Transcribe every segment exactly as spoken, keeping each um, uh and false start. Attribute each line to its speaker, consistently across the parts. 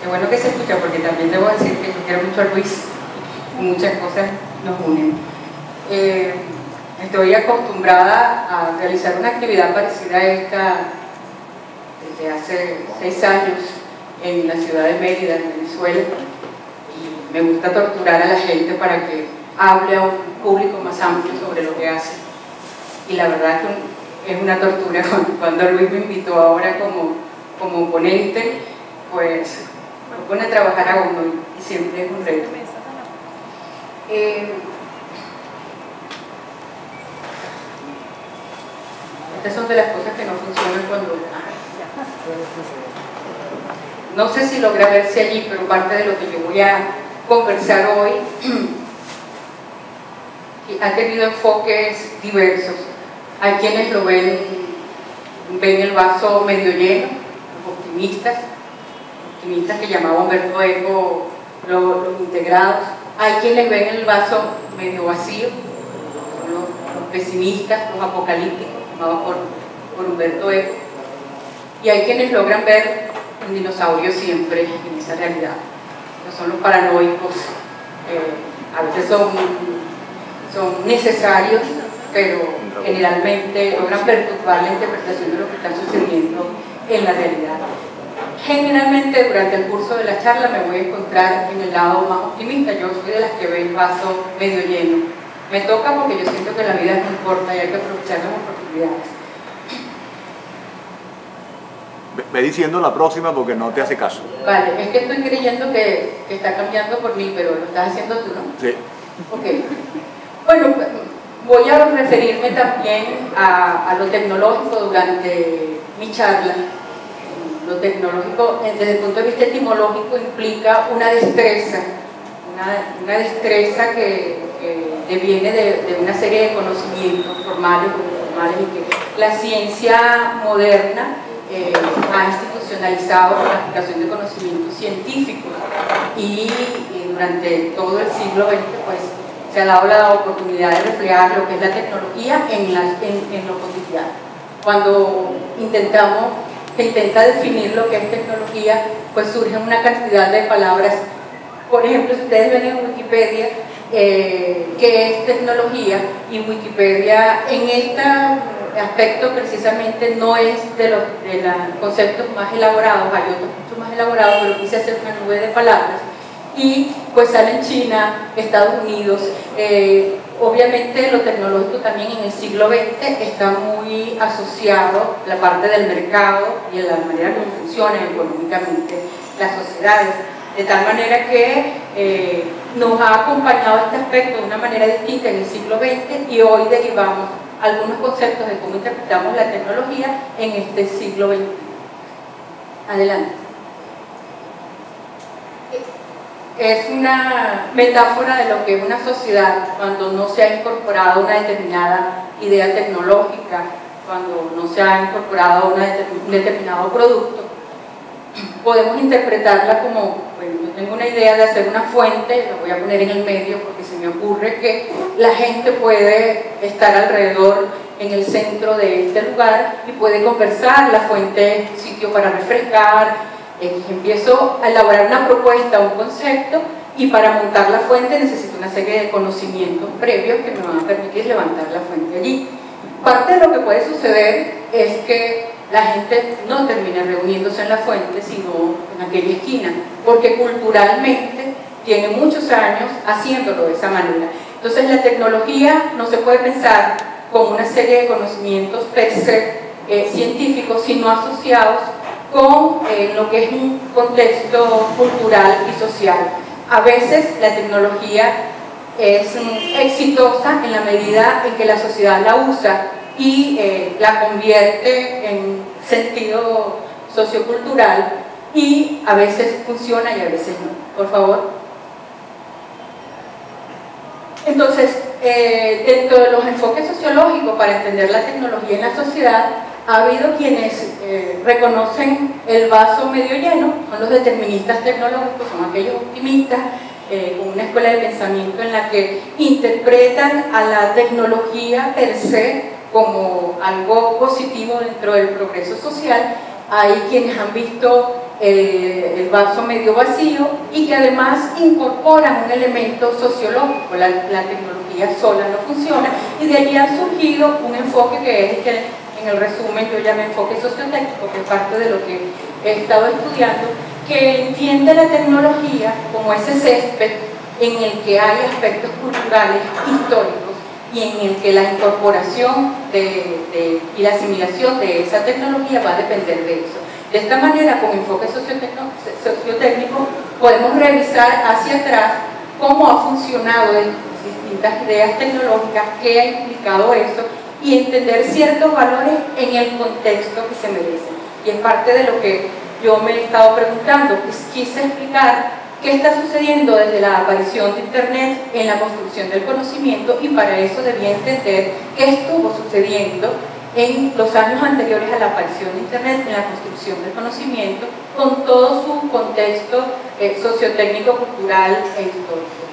Speaker 1: Qué bueno que se escucha, porque también debo decir que yo quiero mucho a Luis y muchas cosas nos unen. Eh, estoy acostumbrada a realizar una actividad parecida a esta desde hace seis años en la ciudad de Mérida, en Venezuela, y me gusta torturar a la gente para que hable a un público más amplio sobre lo que hace. Y la verdad es que es una tortura. Cuando Luis me invitó ahora como, como ponente, pues me pone a trabajar a uno y siempre es un reto. Eh, estas son de las cosas que no funcionan cuando... No sé si logra verse allí, pero parte de lo que yo voy a conversar hoy ha tenido enfoques diversos. Hay quienes lo ven, ven el vaso medio lleno, los optimistas, optimistas que llamaba Humberto Eco los, los integrados. Hay quienes ven el vaso medio vacío, son los, los pesimistas, los apocalípticos, llamados por, por Humberto Eco. Y hay quienes logran ver un dinosaurio siempre en esa realidad. Estos son los paranoicos, eh, a veces son, son necesarios, pero generalmente logran perturbar la interpretación de lo que está sucediendo en la realidad. Generalmente durante el curso de la charla me voy a encontrar en el lado más optimista. Yo soy de las que ve el vaso medio lleno. Me toca porque yo siento que la vida es muy corta y hay que aprovechar las oportunidades.
Speaker 2: Ve diciendo la próxima porque no te hace caso.
Speaker 1: Vale, es que estoy creyendo que, que está cambiando por mí, pero lo estás haciendo tú, ¿no?
Speaker 2: Sí.
Speaker 1: Ok. Bueno, voy a referirme también a, a lo tecnológico durante mi charla. Lo tecnológico, desde el punto de vista etimológico, implica una destreza, una, una destreza que, que deviene de, de una serie de conocimientos formales o informales y que la ciencia moderna eh, ha institucionalizado la aplicación de conocimientos científicos y, y durante todo el siglo veinte pues, se ha dado la oportunidad de reflejar lo que es la tecnología en, las, en, en lo cotidiano. Cuando intentamos que intenta definir lo que es tecnología, pues surgen una cantidad de palabras. Por ejemplo, si ustedes ven en Wikipedia eh, qué es tecnología, y Wikipedia en este aspecto precisamente no es de los, de los conceptos más elaborados, hay otros mucho más elaborados, pero quise hacer una nube de palabras, y pues salen China, Estados Unidos. eh, Obviamente lo tecnológico también en el siglo veinte está muy asociado a la parte del mercado y a la manera como funcionan económicamente las sociedades, de tal manera que eh, nos ha acompañado este aspecto de una manera distinta en el siglo veinte y hoy derivamos algunos conceptos de cómo interpretamos la tecnología en este siglo veintiuno. Adelante. Es una metáfora de lo que es una sociedad cuando no se ha incorporado una determinada idea tecnológica, cuando no se ha incorporado una determin- un determinado producto. Podemos interpretarla como, bueno, yo tengo una idea de hacer una fuente, la voy a poner en el medio porque se me ocurre que la gente puede estar alrededor en el centro de este lugar y puede conversar, la fuente es sitio para refrescar. Empiezo a elaborar una propuesta, un concepto, y para montar la fuente necesito una serie de conocimientos previos que me van a permitir levantar la fuente allí. Parte de lo que puede suceder es que la gente no termine reuniéndose en la fuente, sino en aquella esquina, porque culturalmente tiene muchos años haciéndolo de esa manera. Entonces la tecnología no se puede pensar como una serie de conocimientos per se eh, científicos, sino asociados con eh, lo que es un contexto cultural y social. A veces la tecnología es mm, exitosa en la medida en que la sociedad la usa y eh, la convierte en sentido sociocultural, y a veces funciona y a veces no. Por favor. Entonces, eh, dentro de los enfoques sociológicos para entender la tecnología en la sociedad, ha habido quienes eh, reconocen el vaso medio lleno, son los deterministas tecnológicos, son aquellos optimistas eh, con una escuela de pensamiento en la que interpretan a la tecnología per se como algo positivo dentro del progreso social. Hay quienes han visto el, el vaso medio vacío y que además incorporan un elemento sociológico. La, la tecnología sola no funciona y de allí ha surgido un enfoque que es que en el resumen yo llamo enfoque sociotécnico, que es parte de lo que he estado estudiando, que entiende la tecnología como ese césped en el que hay aspectos culturales, históricos, y en el que la incorporación de, de, y la asimilación de esa tecnología va a depender de eso. De esta manera, con enfoque sociotécnico, podemos revisar hacia atrás cómo ha funcionado distintas ideas tecnológicas, qué ha implicado eso, y entender ciertos valores en el contexto que se merecen. Y es parte de lo que yo me he estado preguntando, pues quise explicar qué está sucediendo desde la aparición de Internet en la construcción del conocimiento, y para eso debía entender qué estuvo sucediendo en los años anteriores a la aparición de Internet en la construcción del conocimiento, con todo su contexto eh, sociotécnico, cultural e histórico.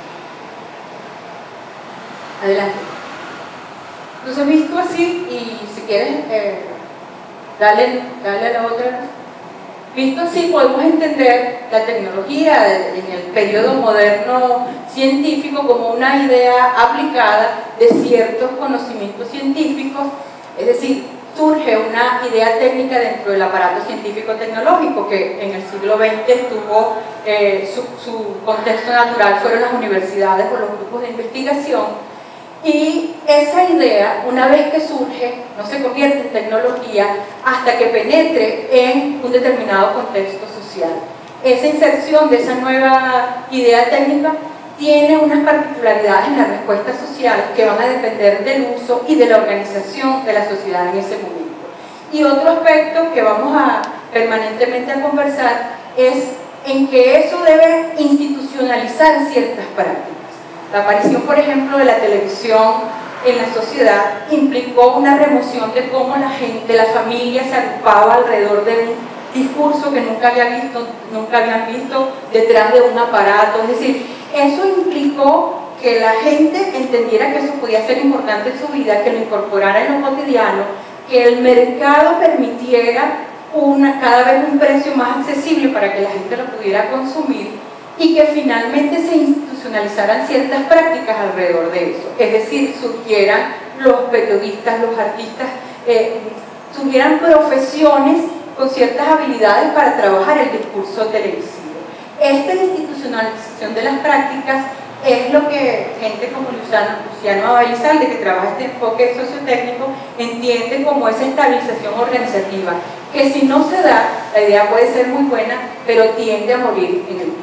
Speaker 1: Adelante. Entonces, visto así, y si quieres, eh, dale, dale a la otra. Visto así, podemos entender la tecnología en el periodo moderno científico como una idea aplicada de ciertos conocimientos científicos, es decir, surge una idea técnica dentro del aparato científico-tecnológico que en el siglo veinte tuvo eh, su, su contexto natural, fueron las universidades o los grupos de investigación. Y esa idea, una vez que surge, no se convierte en tecnología hasta que penetre en un determinado contexto social. Esa inserción de esa nueva idea técnica tiene unas particularidades en la respuesta social que van a depender del uso y de la organización de la sociedad en ese momento. Y otro aspecto que vamos a permanentemente a conversar es en que eso debe institucionalizar ciertas prácticas. La aparición, por ejemplo, de la televisión en la sociedad implicó una remoción de cómo la gente, la familia se agrupaba alrededor de un discurso que nunca había visto, nunca habían visto detrás de un aparato. Es decir, eso implicó que la gente entendiera que eso podía ser importante en su vida, que lo incorporara en lo cotidiano, que el mercado permitiera una, cada vez un precio más accesible para que la gente lo pudiera consumir, y que finalmente se institucionalizaran ciertas prácticas alrededor de eso. Es decir, surgieran los periodistas, los artistas, eh, tuvieran profesiones con ciertas habilidades para trabajar el discurso televisivo. Esta institucionalización de las prácticas es lo que gente como Luciano, Luciano Abalizalde, que trabaja este enfoque sociotécnico, entiende como esa estabilización organizativa, que si no se da, la idea puede ser muy buena, pero tiende a morir en el tiempo.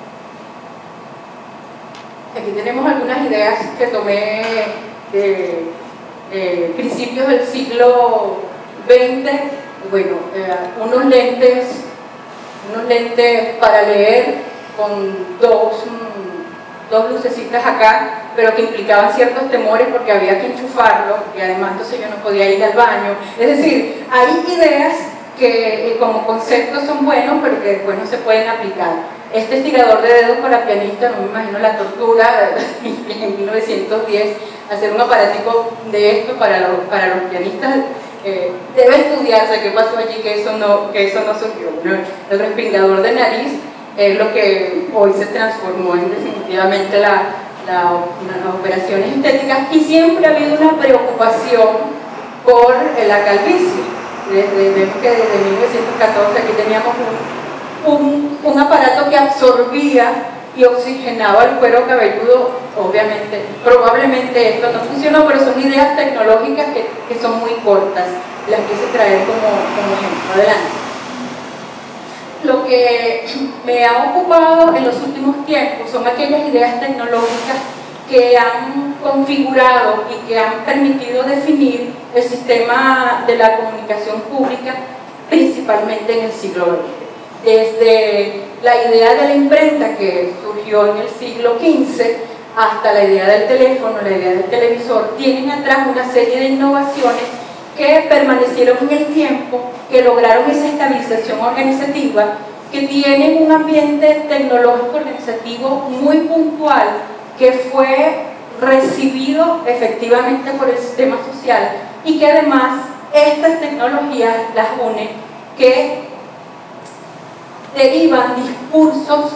Speaker 1: Aquí tenemos algunas ideas que tomé de, de principios del siglo veinte. Bueno, eh, unos lentes, unos lentes para leer con dos, dos lucecitas acá, pero que implicaban ciertos temores porque había que enchufarlo y además entonces yo no podía ir al baño. Es decir, hay ideas que eh, como conceptos son buenos, pero que después no se pueden aplicar. Este estirador de dedos para pianista, no me imagino la tortura en mil novecientos diez, hacer un aparatico de esto para los, para los pianistas, eh, debe estudiarse qué pasó allí, que eso no, que eso no surgió. ¿No? El respingador de nariz es lo que hoy se transformó en definitivamente la, la, las operaciones estéticas, y siempre ha habido una preocupación por la calvicie. Desde, vemos que desde mil novecientos catorce aquí teníamos un Un, un aparato que absorbía y oxigenaba el cuero cabelludo. Obviamente, probablemente esto no funcionó, pero son ideas tecnológicas que, que son muy cortas, las quise traer como, como ejemplo. Adelante. Lo que me ha ocupado en los últimos tiempos son aquellas ideas tecnológicas que han configurado y que han permitido definir el sistema de la comunicación pública, principalmente en el siglo veinte. Desde la idea de la imprenta, que surgió en el siglo quince, hasta la idea del teléfono, la idea del televisor, tienen atrás una serie de innovaciones que permanecieron en el tiempo, que lograron esa estabilización organizativa, que tienen un ambiente tecnológico organizativo muy puntual, que fue recibido efectivamente por el sistema social, y que además estas tecnologías las une, que derivan discursos,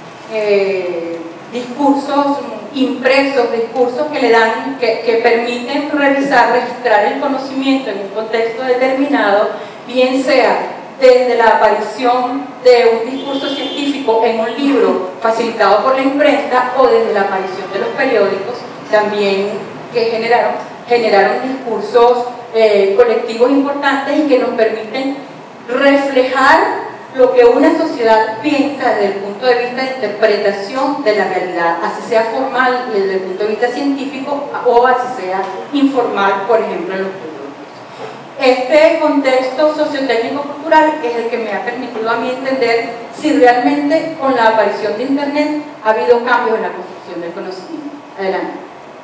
Speaker 1: eh, discursos impresos, discursos que le dan, que, que permiten revisar, registrar el conocimiento en un contexto determinado, bien sea desde la aparición de un discurso científico en un libro facilitado por la imprenta o desde la aparición de los periódicos también que generaron, generaron discursos eh, colectivos importantes y que nos permiten reflejar lo que una sociedad piensa desde el punto de vista de interpretación de la realidad, así sea formal desde el punto de vista científico o así sea informal, por ejemplo, en los periódicos. Este contexto sociotécnico-cultural es el que me ha permitido a mí entender si realmente con la aparición de Internet ha habido cambios en la construcción del conocimiento. Adelante.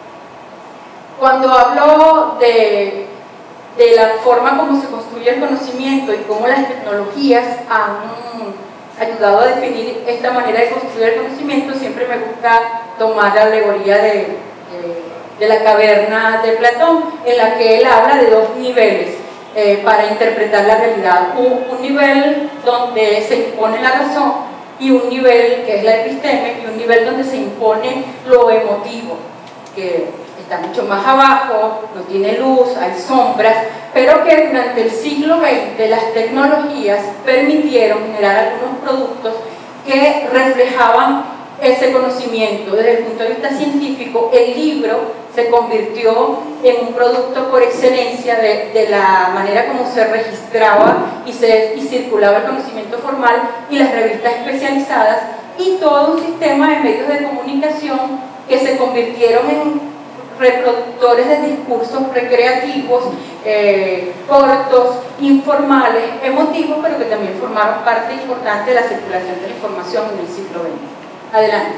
Speaker 1: Cuando hablo de, de la forma como se construye el conocimiento y cómo las tecnologías han ayudado a definir esta manera de construir el conocimiento, siempre me gusta tomar la alegoría de, de, de la caverna de Platón, en la que él habla de dos niveles eh, para interpretar la realidad. Un, un nivel donde se impone la razón y un nivel que es la episteme, y un nivel donde se impone lo emotivo, que está mucho más abajo, no tiene luz, hay sombras, pero que durante el siglo veinte las tecnologías permitieron generar algunos productos que reflejaban ese conocimiento. Desde el punto de vista científico, el libro se convirtió en un producto por excelencia de, de la manera como se registraba y, se, y circulaba el conocimiento formal, y las revistas especializadas y todo un sistema de medios de comunicación que se convirtieron en reproductores de discursos recreativos, eh, cortos, informales, emotivos, pero que también formaron parte importante de la circulación de la información en el siglo veinte. Adelante.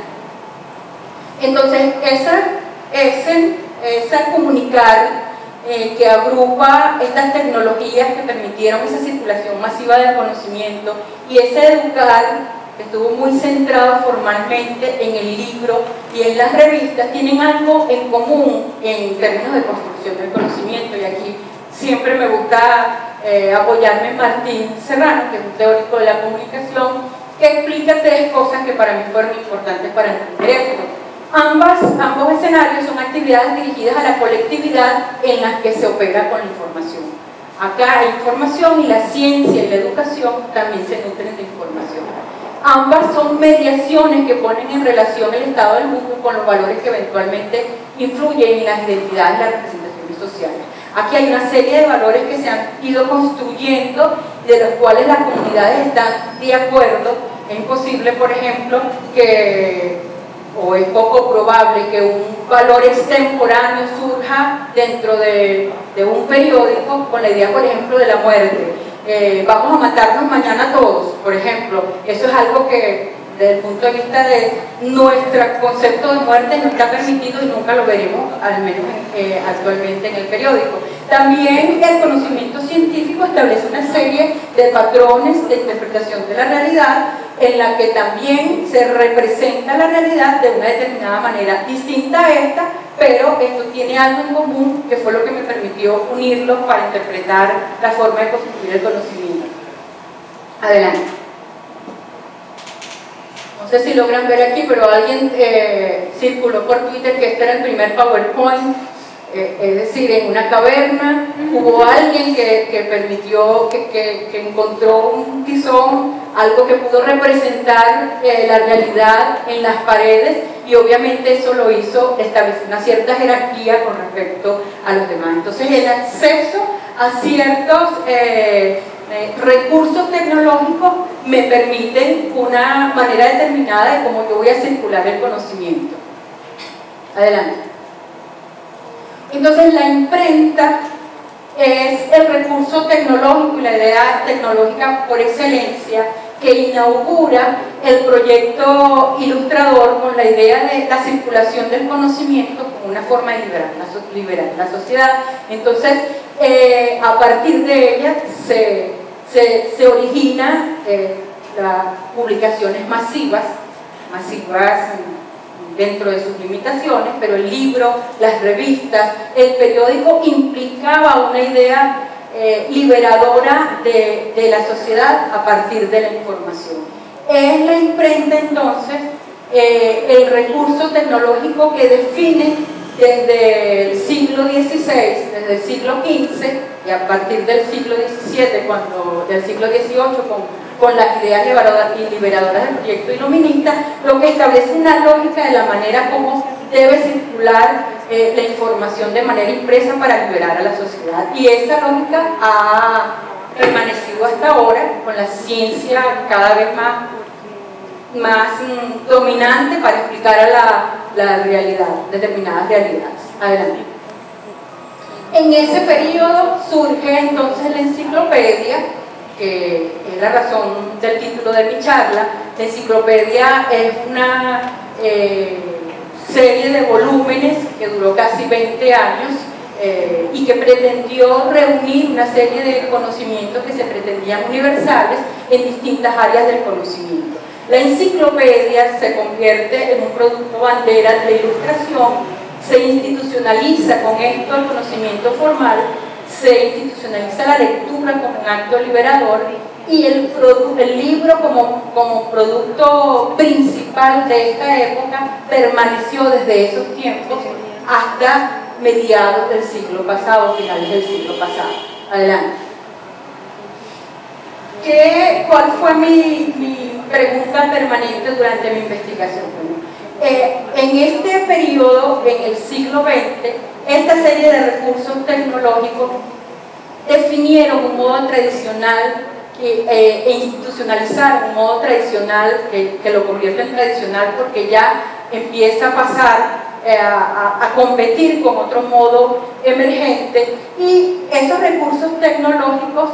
Speaker 1: Entonces, esa, ese, esa comunicar eh, que agrupa estas tecnologías que permitieron esa circulación masiva del conocimiento y ese educar que estuvo muy centrado formalmente en el libro y en las revistas, tienen algo en común en términos de construcción del conocimiento. Y aquí siempre me gusta eh, apoyarme en Martín Serrano, que es un teórico de la comunicación, que explica tres cosas que para mí fueron importantes para entender esto. Ambas, ambos escenarios son actividades dirigidas a la colectividad en las que se opera con la información. Acá hay información y la ciencia y la educación también se nutren de información. Ambas son mediaciones que ponen en relación el estado del mundo con los valores que eventualmente influyen en las identidades y las representaciones sociales. Aquí hay una serie de valores que se han ido construyendo, de los cuales las comunidades están de acuerdo. Es imposible, por ejemplo, que, o es poco probable que un valor extemporáneo surja dentro de, de un periódico con la idea, por ejemplo, de la muerte. Eh, vamos a matarnos mañana todos, por ejemplo. Eso es algo que desde el punto de vista de nuestro concepto de muerte no está permitido y nunca lo veremos, al menos eh, actualmente en el periódico. También el conocimiento científico establece una serie de patrones de interpretación de la realidad en la que también se representa la realidad de una determinada manera distinta a esta, pero esto tiene algo en común que fue lo que me permitió unirlos para interpretar la forma de construir el conocimiento. Adelante. No sé si logran ver aquí, pero alguien eh, circuló por Twitter que este era el primer PowerPoint, eh, es decir, en una caverna hubo alguien que, que permitió, que, que, que encontró un tizón, algo que pudo representar eh, la realidad en las paredes, y obviamente eso lo hizo establecer una cierta jerarquía con respecto a los demás. Entonces el acceso a ciertos eh, eh, recursos tecnológicos me permiten una manera determinada de cómo yo voy a circular el conocimiento. Adelante. Entonces la imprenta es el recurso tecnológico y la idea tecnológica por excelencia que inaugura el proyecto ilustrador con la idea de la circulación del conocimiento como una forma de liberar la, liberar la sociedad. Entonces, eh, a partir de ella se, se, se origina eh, las publicaciones masivas, masivas dentro de sus limitaciones, pero el libro, las revistas, el periódico implicaba una idea eh, liberadora de, de la sociedad a partir de la información. es la imprenta entonces eh, el recurso tecnológico que define desde el siglo dieciséis, desde el siglo quince y a partir del siglo diecisiete, cuando, del siglo dieciocho, con, con las ideas liberadoras, liberadoras del proyecto iluminista, lo que establece una lógica de la manera como debe circular eh, la información de manera impresa para liberar a la sociedad. Y esa lógica ha permanecido hasta ahora, con la ciencia cada vez más más mm, dominante para explicar a la, la realidad, determinadas realidades. Adelante. En ese periodo surge entonces la enciclopedia, que es la razón del título de mi charla. La enciclopedia es una eh, serie de volúmenes que duró casi veinte años eh, y que pretendió reunir una serie de conocimientos que se pretendían universales en distintas áreas del conocimiento. La enciclopedia se convierte en un producto bandera de ilustración, se institucionaliza con esto el conocimiento formal, se institucionaliza la lectura como un acto liberador y el, el libro como, como producto principal de esta época permaneció desde esos tiempos hasta mediados del siglo pasado, finales del siglo pasado. Adelante. ¿Qué, ¿Cuál fue mi, mi pregunta permanente durante mi investigación? Eh, en este periodo, en el siglo veinte, esta serie de recursos tecnológicos definieron un modo tradicional eh, e institucionalizaron un modo tradicional que, que lo convierte en tradicional porque ya empieza a pasar eh, a, a competir con otro modo emergente, y esos recursos tecnológicos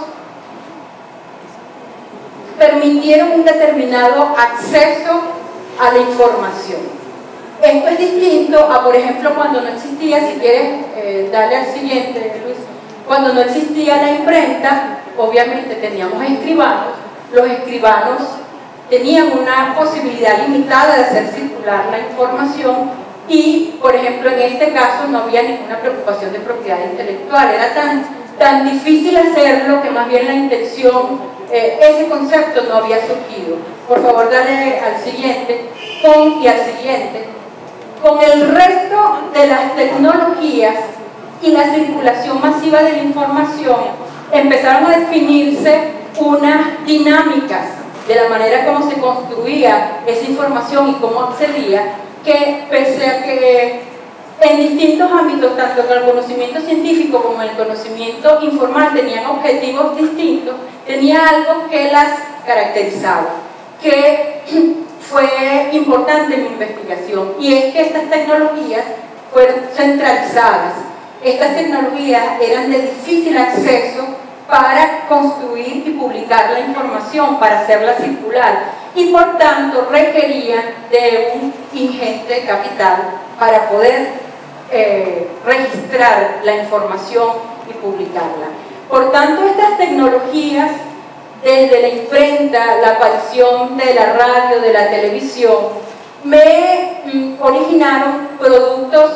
Speaker 1: permitieron un determinado acceso a la información. Esto es distinto a, por ejemplo, cuando no existía, si quieres eh, darle al siguiente, Luis, cuando no existía la imprenta, obviamente teníamos escribanos. Los escribanos tenían una posibilidad limitada de hacer circular la información y, por ejemplo, en este caso no había ninguna preocupación de propiedad intelectual. Era tan, tan difícil hacerlo que más bien la intención Eh, ese concepto no había surgido. Por favor, dale al siguiente, con y al siguiente. Con el resto de las tecnologías y la circulación masiva de la información, empezaron a definirse unas dinámicas de la manera como se construía esa información y cómo accedía, que pese a que en distintos ámbitos, tanto en el conocimiento científico como en el conocimiento informal, tenían objetivos distintos, tenía algo que las caracterizaba, que fue importante en mi investigación, y es que estas tecnologías fueron centralizadas. Estas tecnologías eran de difícil acceso para construir y publicar la información, para hacerla circular, y por tanto requerían de un ingente capital para poder Eh, registrar la información y publicarla. Por tanto, estas tecnologías, desde la imprenta, la aparición de la radio, de la televisión, me mm, originaron productos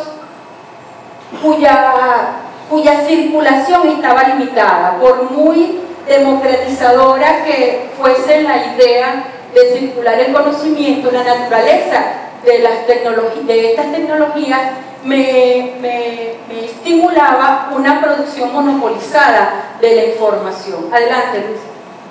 Speaker 1: cuya, cuya circulación estaba limitada, por muy democratizadora que fuese la idea de circular el conocimiento. La naturaleza de, las tecnologías, de estas tecnologías Me, me, me estimulaba una producción monopolizada de la información. Adelante, Luis.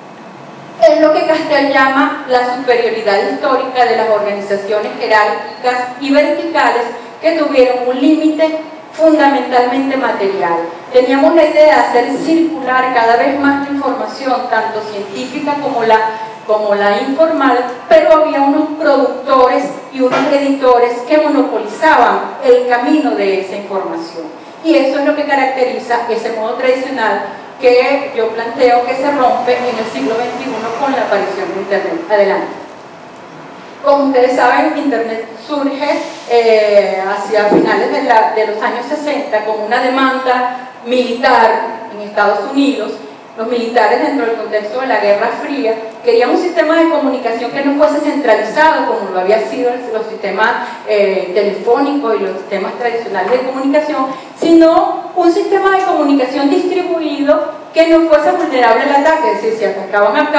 Speaker 1: Es lo que Castell llama la superioridad histórica de las organizaciones jerárquicas y verticales que tuvieron un límite fundamentalmente material. Teníamos la idea de hacer circular cada vez más la información, tanto científica como la como la informal, pero había unos productores y unos editores que monopolizaban el camino de esa información. Y eso es lo que caracteriza ese modo tradicional que yo planteo que se rompe en el siglo veintiuno con la aparición de Internet. Adelante. Como ustedes saben, Internet surge eh, hacia finales de, la, de los años sesenta con una demanda militar en Estados Unidos. Los militares, dentro del contexto de la Guerra Fría, querían un sistema de comunicación que no fuese centralizado como lo había sido los sistemas eh, telefónicos y los sistemas tradicionales de comunicación, sino un sistema de comunicación distribuido que no fuese vulnerable al ataque. Es decir, si atacaban acá,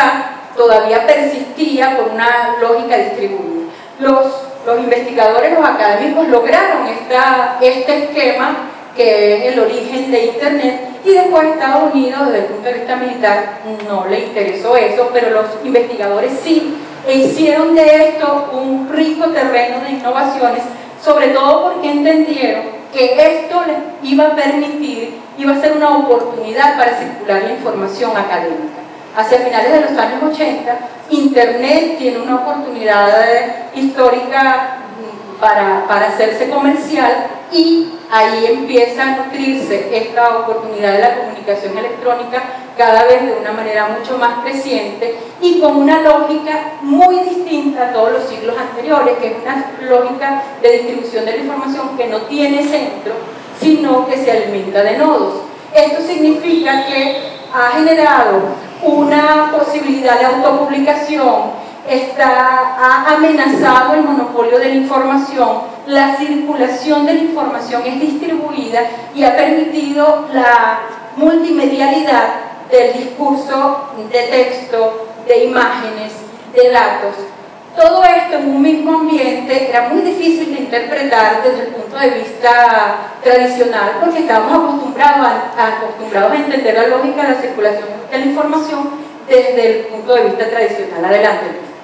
Speaker 1: todavía persistía por una lógica distribuida. Los, los investigadores, los académicos lograron esta, este esquema que es el origen de Internet, y después Estados Unidos, desde el punto de vista militar, no le interesó eso, pero los investigadores sí, e hicieron de esto un rico terreno de innovaciones, sobre todo porque entendieron que esto les iba a permitir, iba a ser una oportunidad para circular la información académica. Hacia finales de los años ochenta, Internet tiene una oportunidad histórica para, para hacerse comercial, y ahí empieza a nutrirse esta oportunidad de la comunicación electrónica cada vez de una manera mucho más creciente y con una lógica muy distinta a todos los siglos anteriores, que es una lógica de distribución de la información que no tiene centro, sino que se alimenta de nodos. Esto significa que ha generado una posibilidad de autopublicación, está, ha amenazado el monopolio de la información, la circulación de la información es distribuida y ha permitido la multimedialidad del discurso de texto, de imágenes, de datos. Todo esto en un mismo ambiente era muy difícil de interpretar desde el punto de vista tradicional, porque estábamos acostumbrados a, acostumbrados a entender la lógica de la circulación de la información desde el punto de vista tradicional. Adelante.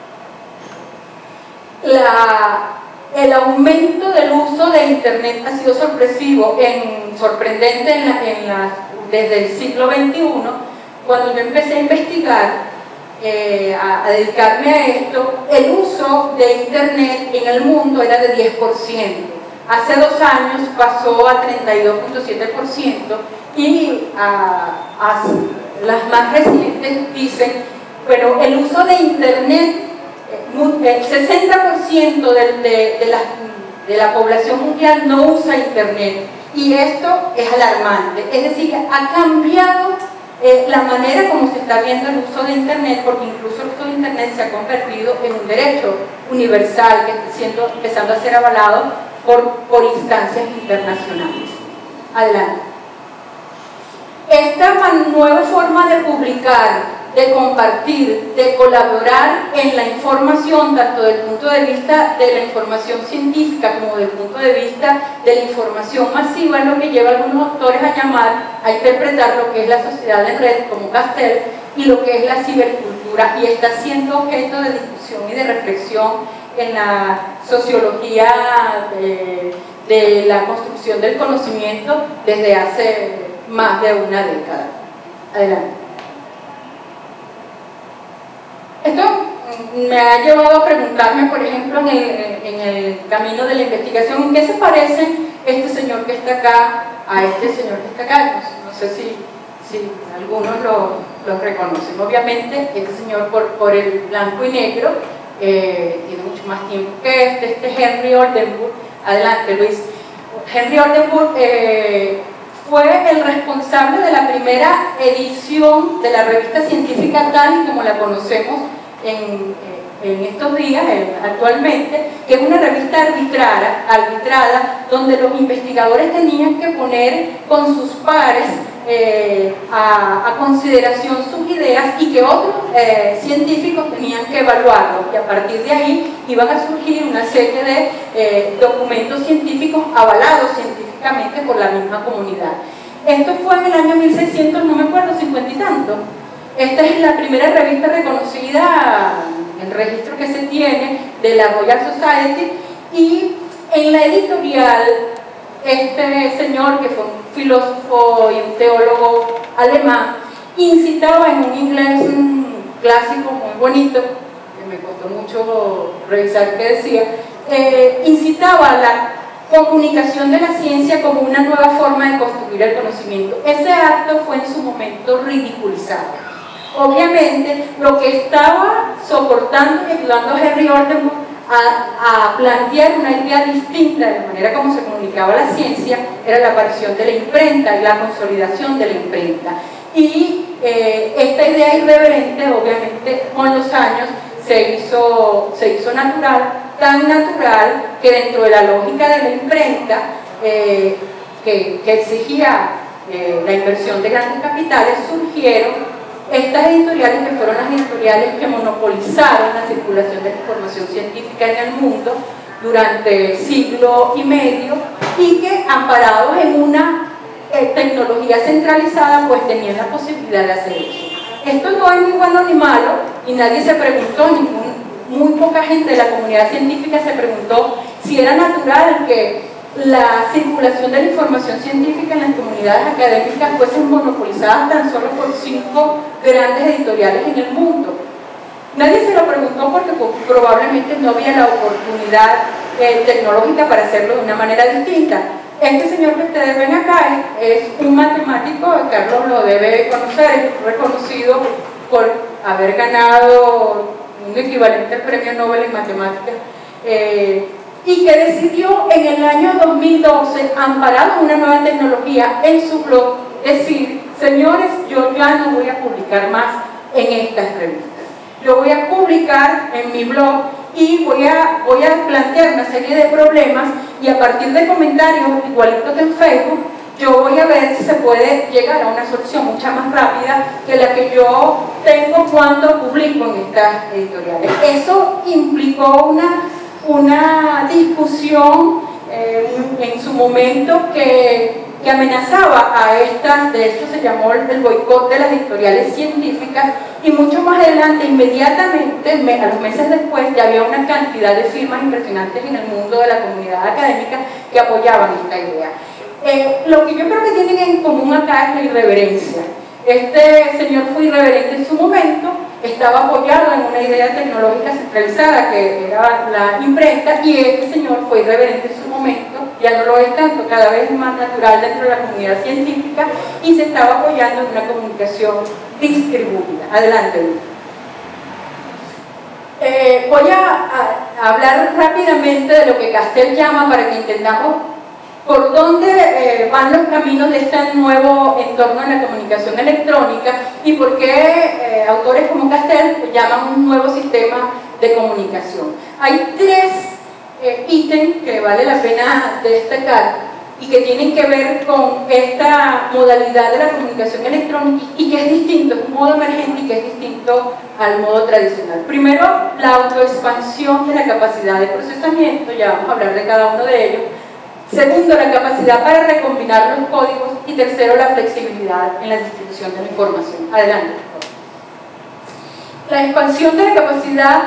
Speaker 1: La, el aumento del uso de Internet ha sido sorpresivo, en, sorprendente en la, en la, desde el siglo veintiuno, cuando yo empecé a investigar, eh, a, a dedicarme a esto. El uso de Internet en el mundo era de diez por ciento. Hace dos años pasó a treinta y dos punto siete por ciento y a, a, las más recientes dicen, pero el uso de Internet, el sesenta por ciento de, de, de, la, de la población mundial no usa Internet, y esto es alarmante. Es decir, ha cambiado eh, la manera como se está viendo el uso de Internet, porque incluso el uso de Internet se ha convertido en un derecho universal que está siendo, empezando a ser avalado por, por instancias internacionales. Adelante. Esta nueva forma de publicar, de compartir, de colaborar en la información, tanto desde el punto de vista de la información científica como desde el punto de vista de la información masiva, es lo que lleva a algunos autores a llamar, a interpretar lo que es la sociedad en red, como Castell, y lo que es la cibercultura, y está siendo objeto de discusión y de reflexión en la sociología de, de la construcción del conocimiento desde hace más de una década. Adelante. Esto me ha llevado a preguntarme, por ejemplo, en el, en el camino de la investigación, ¿en qué se parece este señor que está acá a este señor que está acá? No, no sé si, si algunos lo, lo reconocen. Obviamente, este señor por, por el blanco y negro eh, tiene mucho más tiempo que este, este es Henry Oldenburg. Adelante, Luis. Henry Oldenburg eh, fue el responsable de la primera edición de la revista científica tal y como la conocemos en, en estos días, actualmente, que es una revista arbitrada, arbitrada donde los investigadores tenían que poner con sus pares eh, a, a consideración sus ideas, y que otros eh, científicos tenían que evaluarlo, y a partir de ahí iban a surgir una serie de eh, documentos científicos avalados científicamente por la misma comunidad. Esto fue en el año mil seiscientos, no me acuerdo, cincuenta y tanto. Esta es la primera revista reconocida, el registro que se tiene de la Royal Society, y en la editorial este señor, que fue un filósofo y un teólogo alemán, incitaba en un inglés clásico muy bonito, que me costó mucho revisar qué decía, eh, incitaba a la comunicación de la ciencia como una nueva forma de construir el conocimiento. Ese acto fue en su momento ridiculizado. Obviamente, lo que estaba soportando y ayudando a Henry Oldenburg a, a plantear una idea distinta de la manera como se comunicaba la ciencia era la aparición de la imprenta y la consolidación de la imprenta. Y eh, esta idea irreverente, obviamente, con los años se hizo, se hizo natural, tan natural que dentro de la lógica de la imprenta, eh, que, que exigía eh, la inversión de grandes capitales, surgieron Estas editoriales, que fueron las editoriales que monopolizaron la circulación de la información científica en el mundo durante siglo y medio, y que, amparados en una eh, tecnología centralizada, pues tenían la posibilidad de hacer eso. Esto no es ni bueno ni malo, y nadie se preguntó, ningún, muy poca gente de la comunidad científica se preguntó si era natural que la circulación de la información científica en las comunidades académicas fuese monopolizada tan solo por cinco grandes editoriales en el mundo. Nadie se lo preguntó porque probablemente no había la oportunidad eh, tecnológica para hacerlo de una manera distinta. Este señor que ustedes ven acá es, es un matemático, Carlos lo debe conocer, es reconocido por haber ganado un equivalente al premio Nobel en matemáticas, eh, y que decidió en el año dos mil doce, amparado en una nueva tecnología, en su blog, decir: señores, yo ya no voy a publicar más en estas revistas. Yo voy a publicar en mi blog y voy a, voy a plantear una serie de problemas, y a partir de comentarios igualitos que en Facebook, yo voy a ver si se puede llegar a una solución mucho más rápida que la que yo tengo cuando publico en estas editoriales. Eso implicó una, una discusión eh, en su momento que, que amenazaba a estas, de esto se llamó el boicot de las editoriales científicas, y mucho más adelante, inmediatamente, a los meses después, ya había una cantidad de firmas impresionantes en el mundo de la comunidad académica que apoyaban esta idea. Eh, lo que yo creo que tienen en común acá es la irreverencia. Este señor fue irreverente en su momento, estaba apoyado en una idea tecnológica centralizada que era la imprenta, y este señor fue irreverente en su momento, ya no lo es tanto, cada vez más natural dentro de la comunidad científica, y se estaba apoyando en una comunicación distribuida. Adelante. Eh, voy a, a, a hablar rápidamente de lo que Castell llama, para que entendamos por dónde eh, van los caminos de este nuevo entorno en la comunicación electrónica, y por qué eh, autores como Castell llaman un nuevo sistema de comunicación. Hay tres eh, ítems que vale la pena destacar y que tienen que ver con esta modalidad de la comunicación electrónica, y que es distinto, es un modo emergente y que es distinto al modo tradicional. Primero, la autoexpansión de la capacidad de procesamiento, ya vamos a hablar de cada uno de ellos. Segundo, la capacidad para recombinar los códigos. Y tercero, la flexibilidad en la distribución de la información. Adelante, por favor. La expansión de la capacidad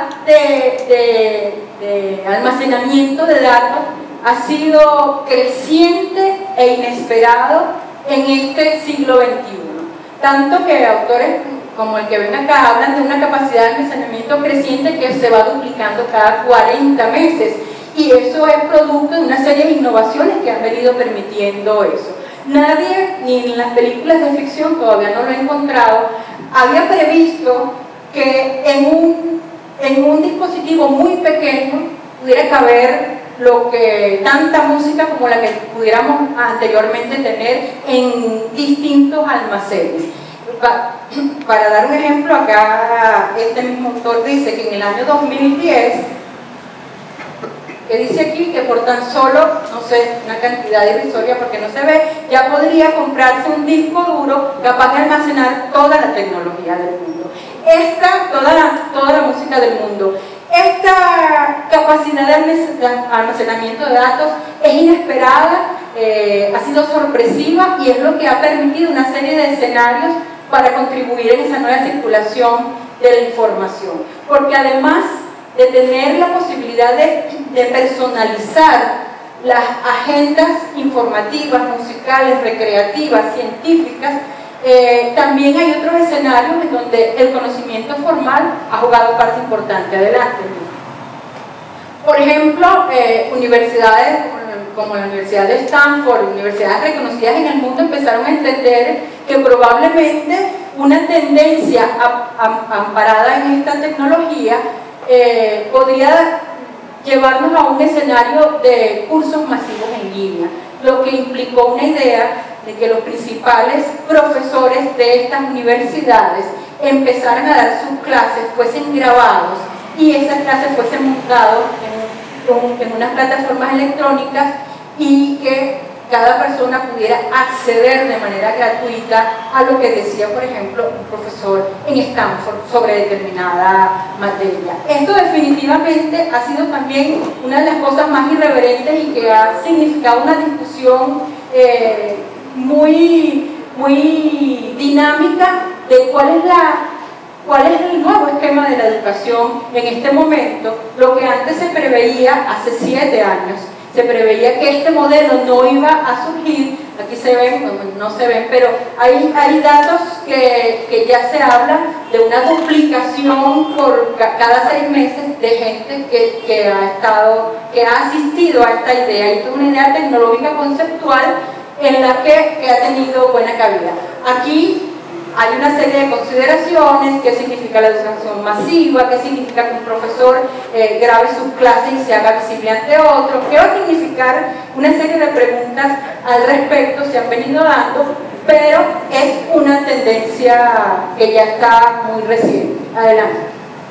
Speaker 1: de, de, de almacenamiento de datos ha sido creciente e inesperado en este siglo veintiuno. Tanto que autores como el que ven acá hablan de una capacidad de almacenamiento creciente que se va duplicando cada cuarenta meses. Y eso es producto de una serie de innovaciones que han venido permitiendo eso. Nadie, ni en las películas de ficción, todavía no lo he encontrado, había previsto que en un, en un dispositivo muy pequeño pudiera caber lo que, tanta música como la que pudiéramos anteriormente tener en distintos almacenes. Pa, para dar un ejemplo, acá este mismo autor dice que en el año dos mil diez, que dice aquí que por tan solo, no sé, una cantidad irrisoria porque no se ve, ya podría comprarse un disco duro capaz de almacenar toda la tecnología del mundo. Esta, toda la, toda la música del mundo. Esta capacidad de almacenamiento de datos es inesperada, eh, ha sido sorpresiva, y es lo que ha permitido una serie de escenarios para contribuir en esa nueva circulación de la información. Porque además de tener la posibilidad de, de personalizar las agendas informativas, musicales, recreativas, científicas, eh, también hay otros escenarios en donde el conocimiento formal ha jugado parte importante. Adelante. Por ejemplo, eh, universidades como la Universidad de Stanford, universidades reconocidas en el mundo, empezaron a entender que probablemente una tendencia a, a, amparada en esta tecnología Eh, podría llevarnos a un escenario de cursos masivos en línea, lo que implicó una idea de que los principales profesores de estas universidades empezaran a dar sus clases, fuesen grabados, y esas clases fuesen montadas en, en unas plataformas electrónicas, y que cada persona pudiera acceder de manera gratuita a lo que decía, por ejemplo, un profesor en Stanford sobre determinada materia. Esto definitivamente ha sido también una de las cosas más irreverentes y que ha significado una discusión eh, muy, muy dinámica de cuál es la ¿Cuál es el nuevo esquema de la educación en este momento? Lo que antes se preveía hace siete años, se preveía que este modelo no iba a surgir. Aquí se ven, no se ven, pero hay, hay datos que, que ya se habla de una duplicación por cada seis meses de gente que, que, ha estado, que ha asistido a esta idea. Y es una idea tecnológica conceptual en la que, que ha tenido buena cabida. Aquí hay una serie de consideraciones: qué significa la educación masiva, qué significa que un profesor eh, grabe sus clases y se haga visible ante otros, qué va a significar. Una serie de preguntas al respecto se han venido dando, pero es una tendencia que ya está muy reciente. Adelante.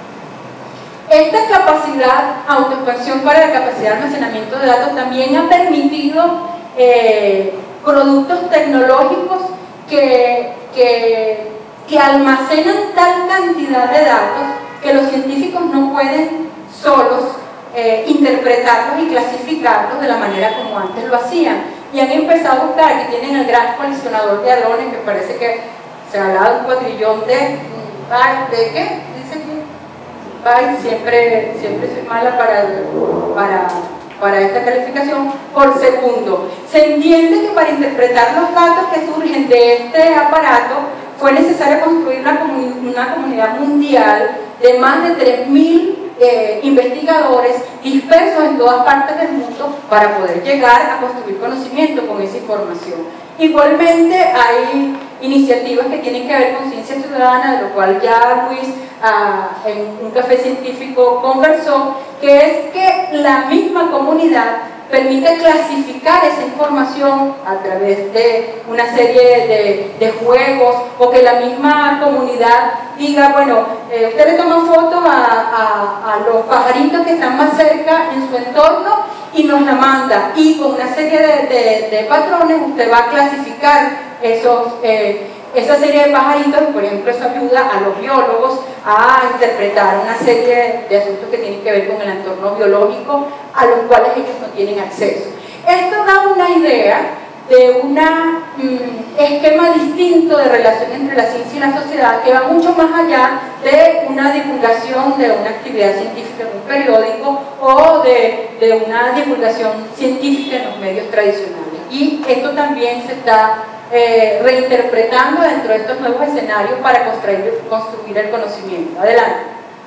Speaker 1: Esta capacidad, autoexpansión para la capacidad de almacenamiento de datos, también ha permitido eh, productos tecnológicos que Que, que almacenan tal cantidad de datos que los científicos no pueden solos eh, interpretarlos y clasificarlos de la manera como antes lo hacían, y han empezado a buscar. Aquí tienen el gran colisionador de hadrones, que parece que se hablaba de un cuatrillón de bytes. ¿De qué? Dice que bytes. Siempre, siempre soy mala para, para para esta calificación, por segundo. Se entiende que para interpretar los datos que surgen de este aparato fue necesario construir una, comun una comunidad mundial de más de tres mil eh, investigadores dispersos en todas partes del mundo para poder llegar a construir conocimiento con esa información. Igualmente hay iniciativas que tienen que ver con ciencia ciudadana, de lo cual ya Luis ah, en un café científico conversó, que es que la misma comunidad permite clasificar esa información a través de una serie de, de juegos, o que la misma comunidad diga, bueno, eh, usted le toma fotos a, a, a los pajaritos que están más cerca en su entorno y nos la manda, y con una serie de, de, de patrones usted va a clasificar esos, eh, esa serie de pajaritos, y por ejemplo eso ayuda a los biólogos a interpretar una serie de asuntos que tienen que ver con el entorno biológico a los cuales ellos no tienen acceso. Esto da una idea de un mm, esquema distinto de relación entre la ciencia y la sociedad, que va mucho más allá de una divulgación de una actividad científica en un periódico o de, de una divulgación científica en los medios tradicionales. Y esto también se está eh, reinterpretando dentro de estos nuevos escenarios para construir, construir el conocimiento. Adelante.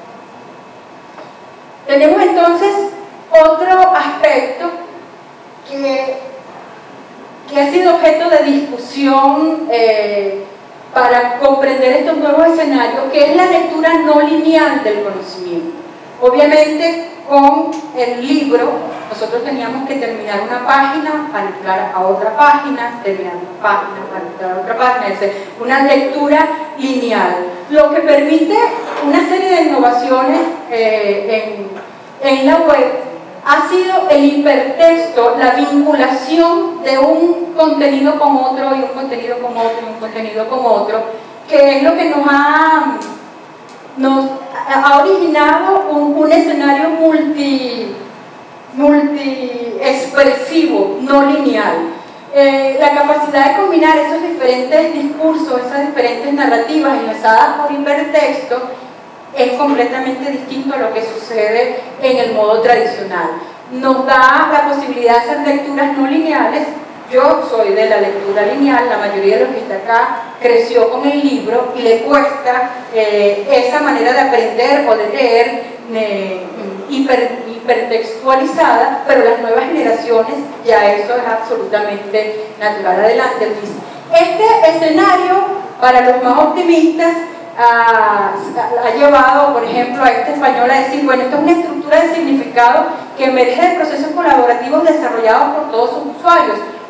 Speaker 1: Tenemos entonces otro aspecto que que ha sido objeto de discusión eh, para comprender estos nuevos escenarios, que es la lectura no lineal del conocimiento. Obviamente, con el libro, nosotros teníamos que terminar una página para entrar a otra página, terminar una página para entrar a otra página, es decir, una lectura lineal, lo que permite una serie de innovaciones eh, en, en la web. Ha sido el hipertexto, la vinculación de un contenido con otro y un contenido con otro y un contenido con otro, que es lo que nos ha, nos ha originado un, un escenario multi, multi expresivo, no lineal. Eh, la capacidad de combinar esos diferentes discursos, esas diferentes narrativas enlazadas por hipertexto, es completamente distinto a lo que sucede en el modo tradicional. Nos da la posibilidad de hacer lecturas no lineales. Yo soy de la lectura lineal, la mayoría de los que está acá creció con el libro y le cuesta eh, esa manera de aprender o de leer eh, hiper, hipertextualizada, pero las nuevas generaciones ya eso es absolutamente natural. Adelante, Luis. Este escenario, para los más optimistas, Ha, ha llevado, por ejemplo, a este español a decir, bueno, esto es una estructura de significado que emerge de procesos colaborativos desarrollados por todos sus usuarios.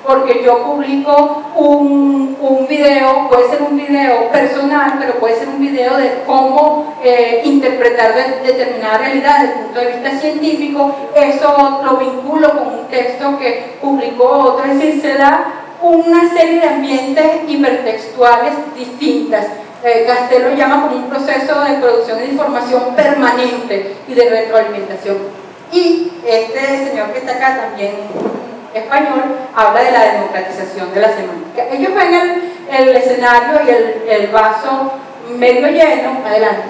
Speaker 1: porque yo publico un, un video, puede ser un video personal, pero puede ser un video de cómo eh, interpretar de, determinada realidad desde el punto de vista científico. Eso lo vinculo con un texto que publicó otro, es decir, se da una serie de ambientes hipertextuales distintas. Eh, Castell lo llama como un proceso de producción de información permanente y de retroalimentación. Y este señor que está acá, también español, habla de la democratización de la semántica. Ellos ven el, el escenario y el, el vaso medio lleno. Adelante.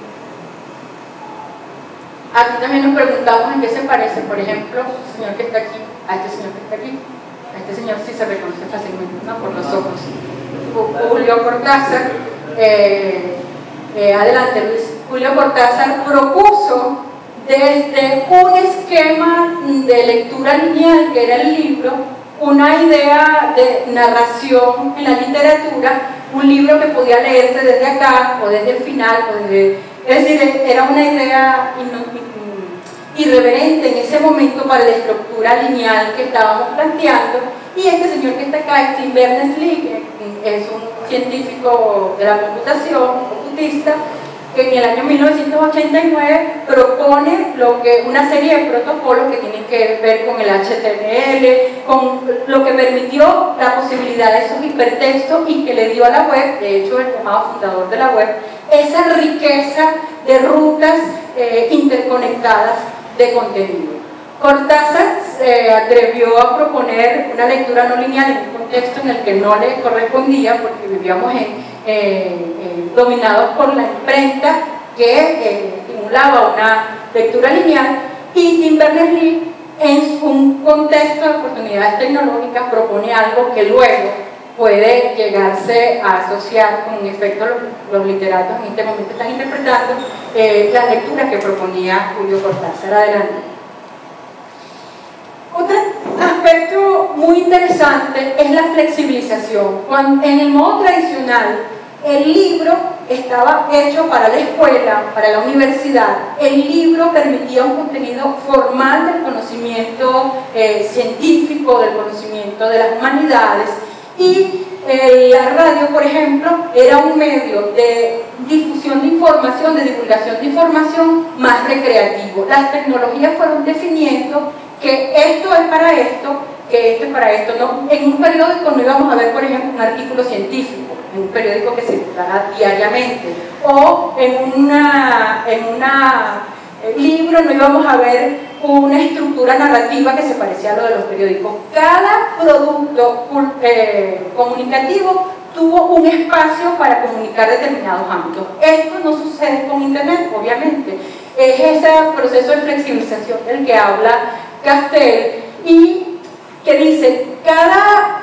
Speaker 1: Aquí también nos preguntamos en qué se parece, por ejemplo, el señor que está aquí, a este señor que está aquí. A este señor sí se reconoce fácilmente, ¿no? Por los ojos. Julio Cortázar, eh, eh, adelante Luis. Julio Cortázar propuso desde un esquema de lectura lineal, que era el libro, una idea de narración en la literatura, un libro que podía leerse desde acá, o desde el final, o desde, es decir, era una idea irreverente en ese momento para la estructura lineal que estábamos planteando. Y este señor que está acá, Tim Berners-Lee, es un científico de la computación, computista, que en el año mil novecientos ochenta y nueve propone lo que, una serie de protocolos que tienen que ver con el H T M L, con lo que permitió la posibilidad de esos hipertextos y que le dio a la web, de hecho el llamado fundador de la web, esa riqueza de rutas eh, interconectadas de contenido. Cortázar se atrevió a proponer una lectura no lineal en un contexto en el que no le correspondía, porque vivíamos en, eh, eh, dominados por la imprenta que eh, estimulaba una lectura lineal, y Tim Berners-Lee, en un contexto de oportunidades tecnológicas, propone algo que luego puede llegarse a asociar con efecto los, los literatos en este momento están interpretando eh, las lecturas que proponía Julio Cortázar. Adelante. Otro aspecto muy interesante es la flexibilización. Cuando, en el modo tradicional, el libro estaba hecho para la escuela, para la universidad. El libro permitía un contenido formal del conocimiento eh, científico, del conocimiento de las humanidades. Y eh, la radio, por ejemplo, era un medio de difusión de información, de divulgación de información más recreativo. Las tecnologías fueron definiendo que esto es para esto, que esto es para esto. No, en un periódico no íbamos a ver, por ejemplo, un artículo científico, en un periódico que circulara diariamente, o en una, en una eh, libro no íbamos a ver una estructura narrativa que se parecía a lo de los periódicos. Cada producto eh, comunicativo tuvo un espacio para comunicar determinados ámbitos. Esto no sucede con Internet, obviamente. Es ese proceso de flexibilización del que habla Castell, y que dice, cada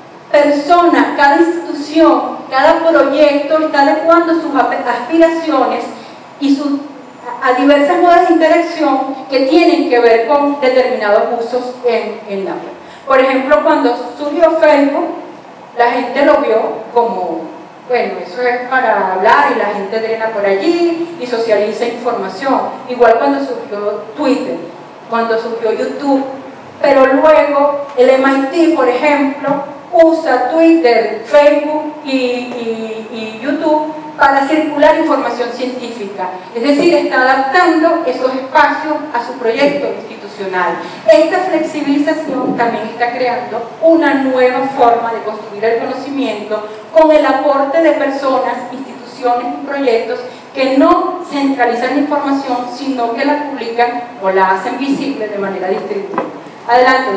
Speaker 1: persona, cada institución, cada proyecto está adecuando sus aspiraciones y sus, a diversas modos de interacción que tienen que ver con determinados usos en, en la web. Por ejemplo, cuando surgió Facebook, la gente lo vio como, bueno, eso es para hablar y la gente drena por allí y socializa información. Igual cuando surgió Twitter, cuando surgió YouTube, pero luego el M I T, por ejemplo, usa Twitter, Facebook y, y, y YouTube para circular información científica, es decir, está adaptando esos espacios a su proyecto institucional. Esta flexibilización también está creando una nueva forma de construir el conocimiento con el aporte de personas, instituciones y proyectos que no centralizan la información, sino que la publican o la hacen visible de manera distribuida. Adelante.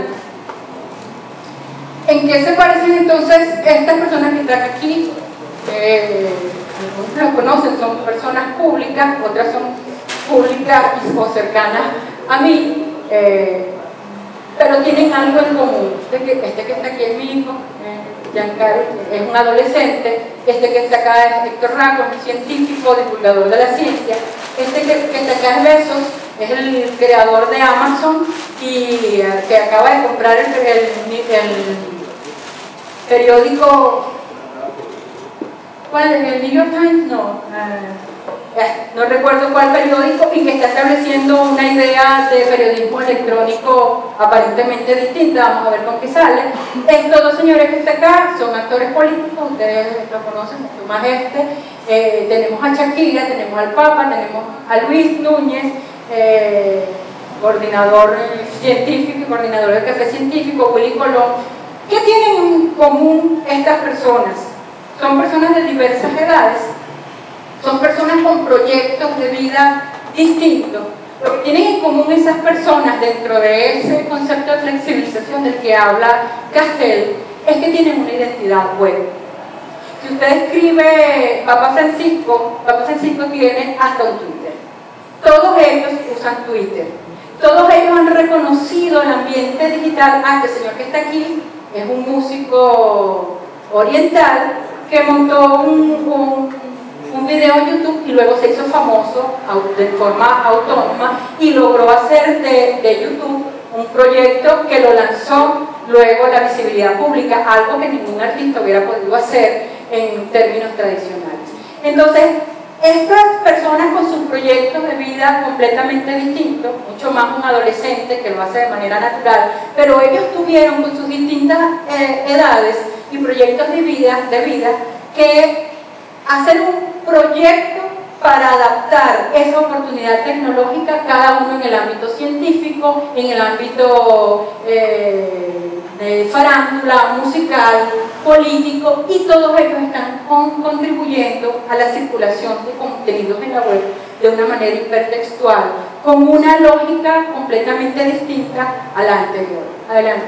Speaker 1: ¿En qué se parecen entonces estas personas que están aquí? Eh, algunos los conocen, son personas públicas, otras son públicas o cercanas a mí, eh, pero tienen algo en común. Este que, este que está aquí es mi hijo, eh, Giancarlo, es un adolescente. Este que está acá es Héctor Racco, un científico, divulgador de la ciencia. Este que, que está acá es Bezos, es el creador de Amazon y eh, que acaba de comprar el, el, el periódico, ¿cuál es? ¿El New York Times? No, uh, no recuerdo cuál periódico, y que está estableciendo una idea de periodismo electrónico aparentemente distinta. Vamos a ver con qué sale. Estos dos señores que están acá son actores políticos, ustedes lo conocen mucho más este. Eh, tenemos a Shakira, tenemos al Papa, tenemos a Luis Núñez, eh, coordinador científico y coordinador del Café Científico, Willy Colón. ¿Qué tienen en común estas personas? Son personas de diversas edades, son personas con proyectos de vida distintos. Lo que tienen en común esas personas dentro de ese concepto de flexibilización del que habla Castell es que tienen una identidad web. Si usted escribe Papa Francisco, Papa Francisco tiene hasta un Twitter. Todos ellos usan Twitter. Todos ellos han reconocido el ambiente digital. Ah, este señor que está aquí es un músico oriental que montó un, un un video en YouTube y luego se hizo famoso de forma autónoma y logró hacer de, de YouTube un proyecto que lo lanzó luego a la visibilidad pública, algo que ningún artista hubiera podido hacer en términos tradicionales. Entonces, estas personas con sus proyectos de vida completamente distintos, mucho más un adolescente que lo hace de manera natural, pero ellos tuvieron con sus distintas eh, edades y proyectos de vida, de vida que hacer un proyecto para adaptar esa oportunidad tecnológica, cada uno en el ámbito científico, en el ámbito eh, de farándula, musical, político, y todos ellos están con, contribuyendo a la circulación de contenidos en la web de una manera hipertextual, con una lógica completamente distinta a la anterior. Adelante.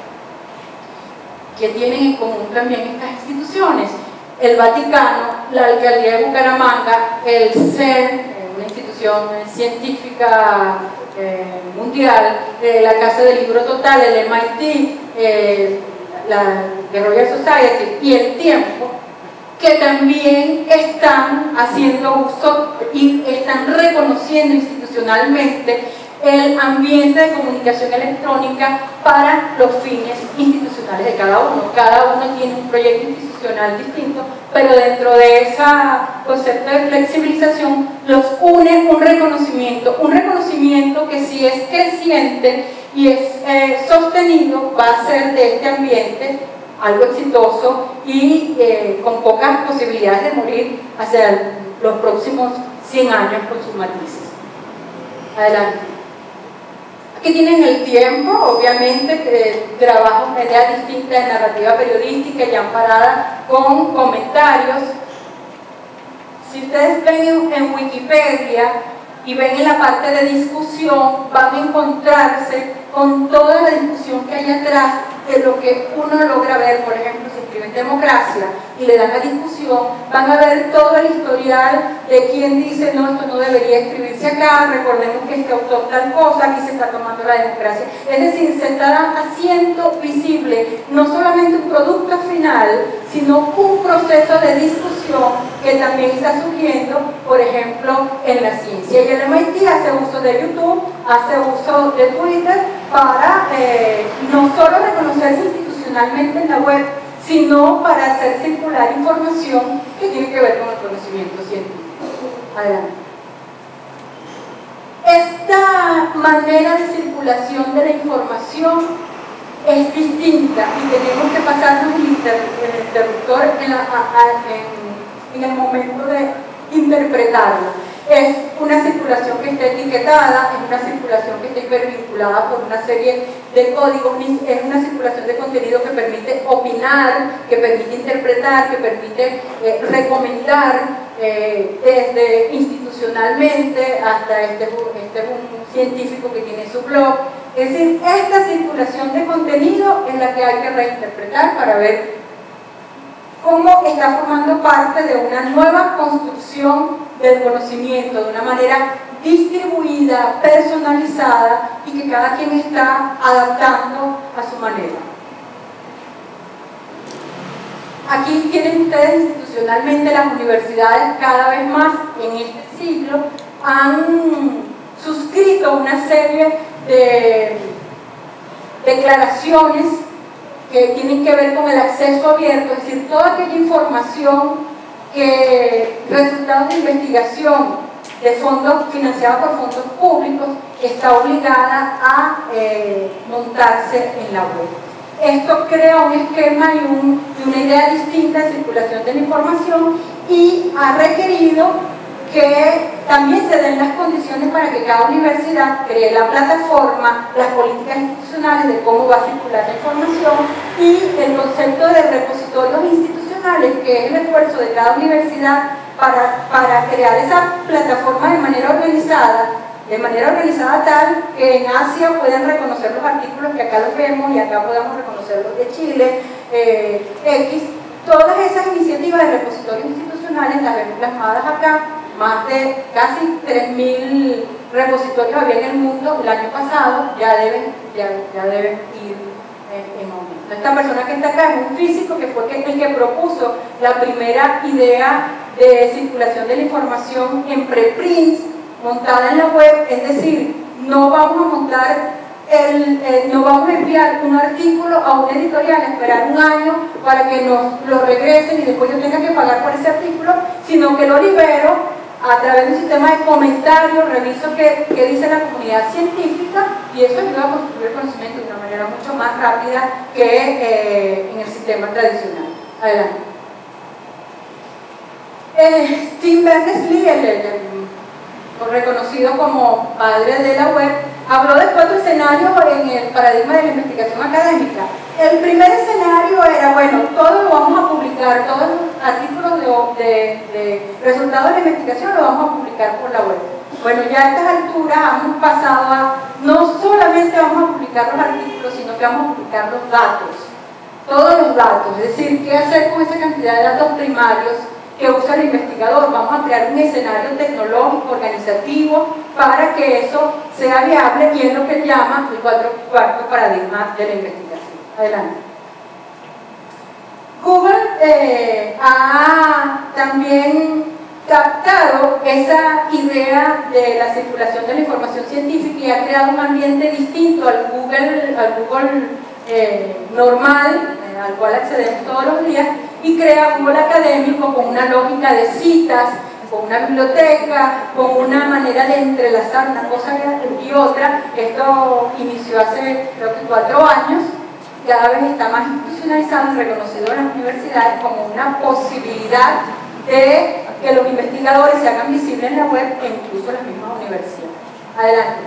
Speaker 1: ¿Qué tienen en común también estas instituciones? El Vaticano, la Alcaldía de Bucaramanga, el CERN, una institución científica eh, mundial, eh, la Casa del Libro Total, el M I T, eh, la The Royal Society y el Tiempo, que también están haciendo uso y están reconociendo institucionalmente el ambiente de comunicación electrónica para los fines institucionales de cada uno. Cada uno tiene un proyecto institucional distinto, pero dentro de ese concepto de flexibilización los une un reconocimiento, un reconocimiento que si es creciente y es eh, sostenido, va a ser de este ambiente algo exitoso y eh, con pocas posibilidades de morir hacia los próximos cien años con sus matices. Adelante. Aquí tienen el Tiempo, obviamente, eh, trabajos de ideas distintas de narrativa periodística y amparada con comentarios. Si ustedes ven en, en Wikipedia y ven en la parte de discusión, van a encontrarse con toda la discusión que hay atrás de lo que uno logra ver. Por ejemplo, si escriben Democracia y le dan la discusión, van a ver todo el historial de quien dice no, esto no debería escribirse acá, recordemos que este autor tal cosa, aquí se está tomando la democracia. Es decir, se está haciendo visible no solamente un producto final, sino un proceso de discusión que también está surgiendo, por ejemplo, en la ciencia. Y el M I T hace uso de YouTube, hace uso de Twitter para eh, no solo reconocerse institucionalmente en la web, sino para hacer circular información que tiene que ver con el conocimiento científico. Adelante. Esta manera de circulación de la información es distinta y tenemos que pasarnos el, inter, el interruptor en, la, a, en, en el momento de interpretarla. Es una circulación que está etiquetada, es una circulación que está hipervinculada por una serie de códigos, es una circulación de contenido que permite opinar, que permite interpretar, que permite eh, recomendar eh, desde institucionalmente hasta este, este un científico que tiene su blog. Es decir, esta circulación de contenido es la que hay que reinterpretar para ver cómo está formando parte de una nueva construcción del conocimiento, de una manera distribuida, personalizada y que cada quien está adaptando a su manera. Aquí tienen ustedes institucionalmente las universidades cada vez más en este siglo han suscrito una serie de declaraciones que tienen que ver con el acceso abierto, es decir, toda aquella información que resultados de investigación de fondos financiados por fondos públicos está obligada a eh, montarse en la web. Esto crea un esquema y, un, y una idea distinta de circulación de la información y ha requerido que también se den las condiciones para que cada universidad cree la plataforma, las políticas institucionales de cómo va a circular la información y el concepto de repositorios institucionales, que es el esfuerzo de cada universidad para, para crear esa plataforma de manera organizada, de manera organizada tal que en Asia puedan reconocer los artículos que acá los vemos y acá podamos reconocer los de Chile, eh, X. Todas esas iniciativas de repositorios institucionales las vemos plasmadas acá. Más de casi tres mil repositorios había en el mundo el año pasado, ya deben, ya, ya deben ir en, en aumento. Esta persona que está acá es un físico que fue el que propuso la primera idea de circulación de la información en preprints montada en la web, es decir, no vamos a montar El, eh, no vamos a enviar un artículo a una editorial, esperar un año para que nos lo regresen y después yo tenga que pagar por ese artículo, sino que lo libero a través de un sistema de comentarios, reviso qué, qué dice la comunidad científica y eso ayuda a construir el conocimiento de una manera mucho más rápida que eh, en el sistema tradicional. Adelante. Eh, Tim Berners-Lee, el, el, el reconocido como padre de la web, habló de cuatro escenarios en el paradigma de la investigación académica. El primer escenario era, bueno, todo lo vamos a publicar, todos los artículos de, de, de resultados de la investigación lo vamos a publicar por la web. Bueno, ya a estas alturas hemos pasado a, no solamente vamos a publicar los artículos, sino que vamos a publicar los datos, todos los datos, es decir, qué hacer con esa cantidad de datos primarios que usa el investigador. Vamos a crear un escenario tecnológico, organizativo, para que eso sea viable y es lo que él llama el cuatro, cuarto paradigma de la investigación. Adelante. Google eh, ha también captado esa idea de la circulación de la información científica y ha creado un ambiente distinto al Google, al Google eh, normal, eh, al cual accedemos todos los días, y crea Google académico con una lógica de citas, con una biblioteca, con una manera de entrelazar una cosa y otra. Esto inició hace creo que cuatro años, cada vez está más institucionalizado y reconocido en las universidades como una posibilidad de que los investigadores se hagan visibles en la web e incluso en las mismas universidades. Adelante.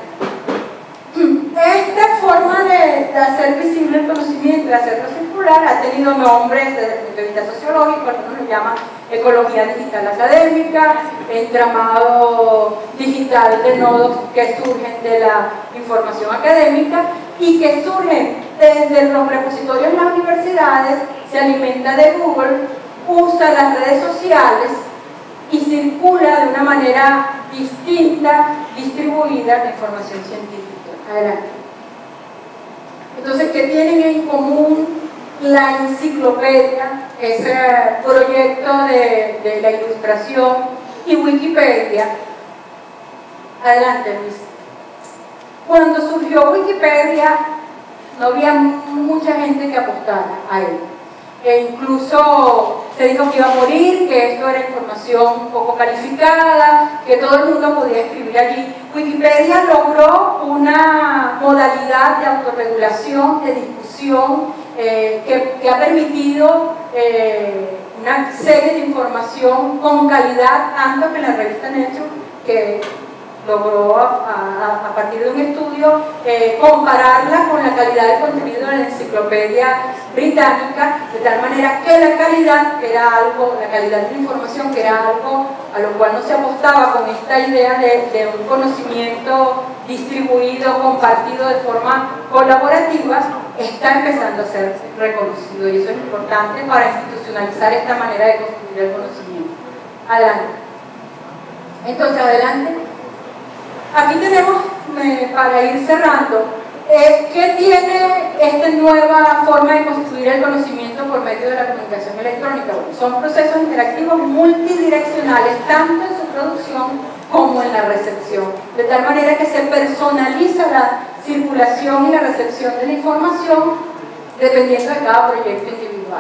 Speaker 1: Esta forma de, de hacer visible el conocimiento, de hacerlo circular, ha tenido nombres desde el punto de vista sociológico. Algunos lo llaman ecología digital académica, entramado digital de nodos que surgen de la información académica y que surgen desde los repositorios en las universidades, se alimenta de Google, usa las redes sociales y circula de una manera distinta, distribuida, la información científica. Adelante. Entonces, ¿qué tienen en común la enciclopedia, ese proyecto de, de la ilustración, y Wikipedia? Adelante, Luis. Cuando surgió Wikipedia, no había mucha gente que apostara a él. E incluso se dijo que iba a morir, que esto era información poco calificada, que todo el mundo podía escribir allí. Wikipedia logró una modalidad de autorregulación, de discusión, eh, que, que ha permitido eh, una serie de información con calidad, tanto que la revista Nature, que logró a, a, a partir de un estudio eh, compararla con la calidad del contenido de la enciclopedia británica, de tal manera que la calidad era algo, la calidad de la información, que era algo a lo cual no se apostaba con esta idea de, de un conocimiento distribuido, compartido de forma colaborativa, está empezando a ser reconocido, y eso es importante para institucionalizar esta manera de construir el conocimiento. Adelante. Entonces, adelante. Aquí tenemos, eh, para ir cerrando, eh, ¿qué tiene esta nueva forma de construir el conocimiento por medio de la comunicación electrónica? Bueno, son procesos interactivos multidireccionales, tanto en su producción como en la recepción, de tal manera que se personaliza la circulación y la recepción de la información dependiendo de cada proyecto individual.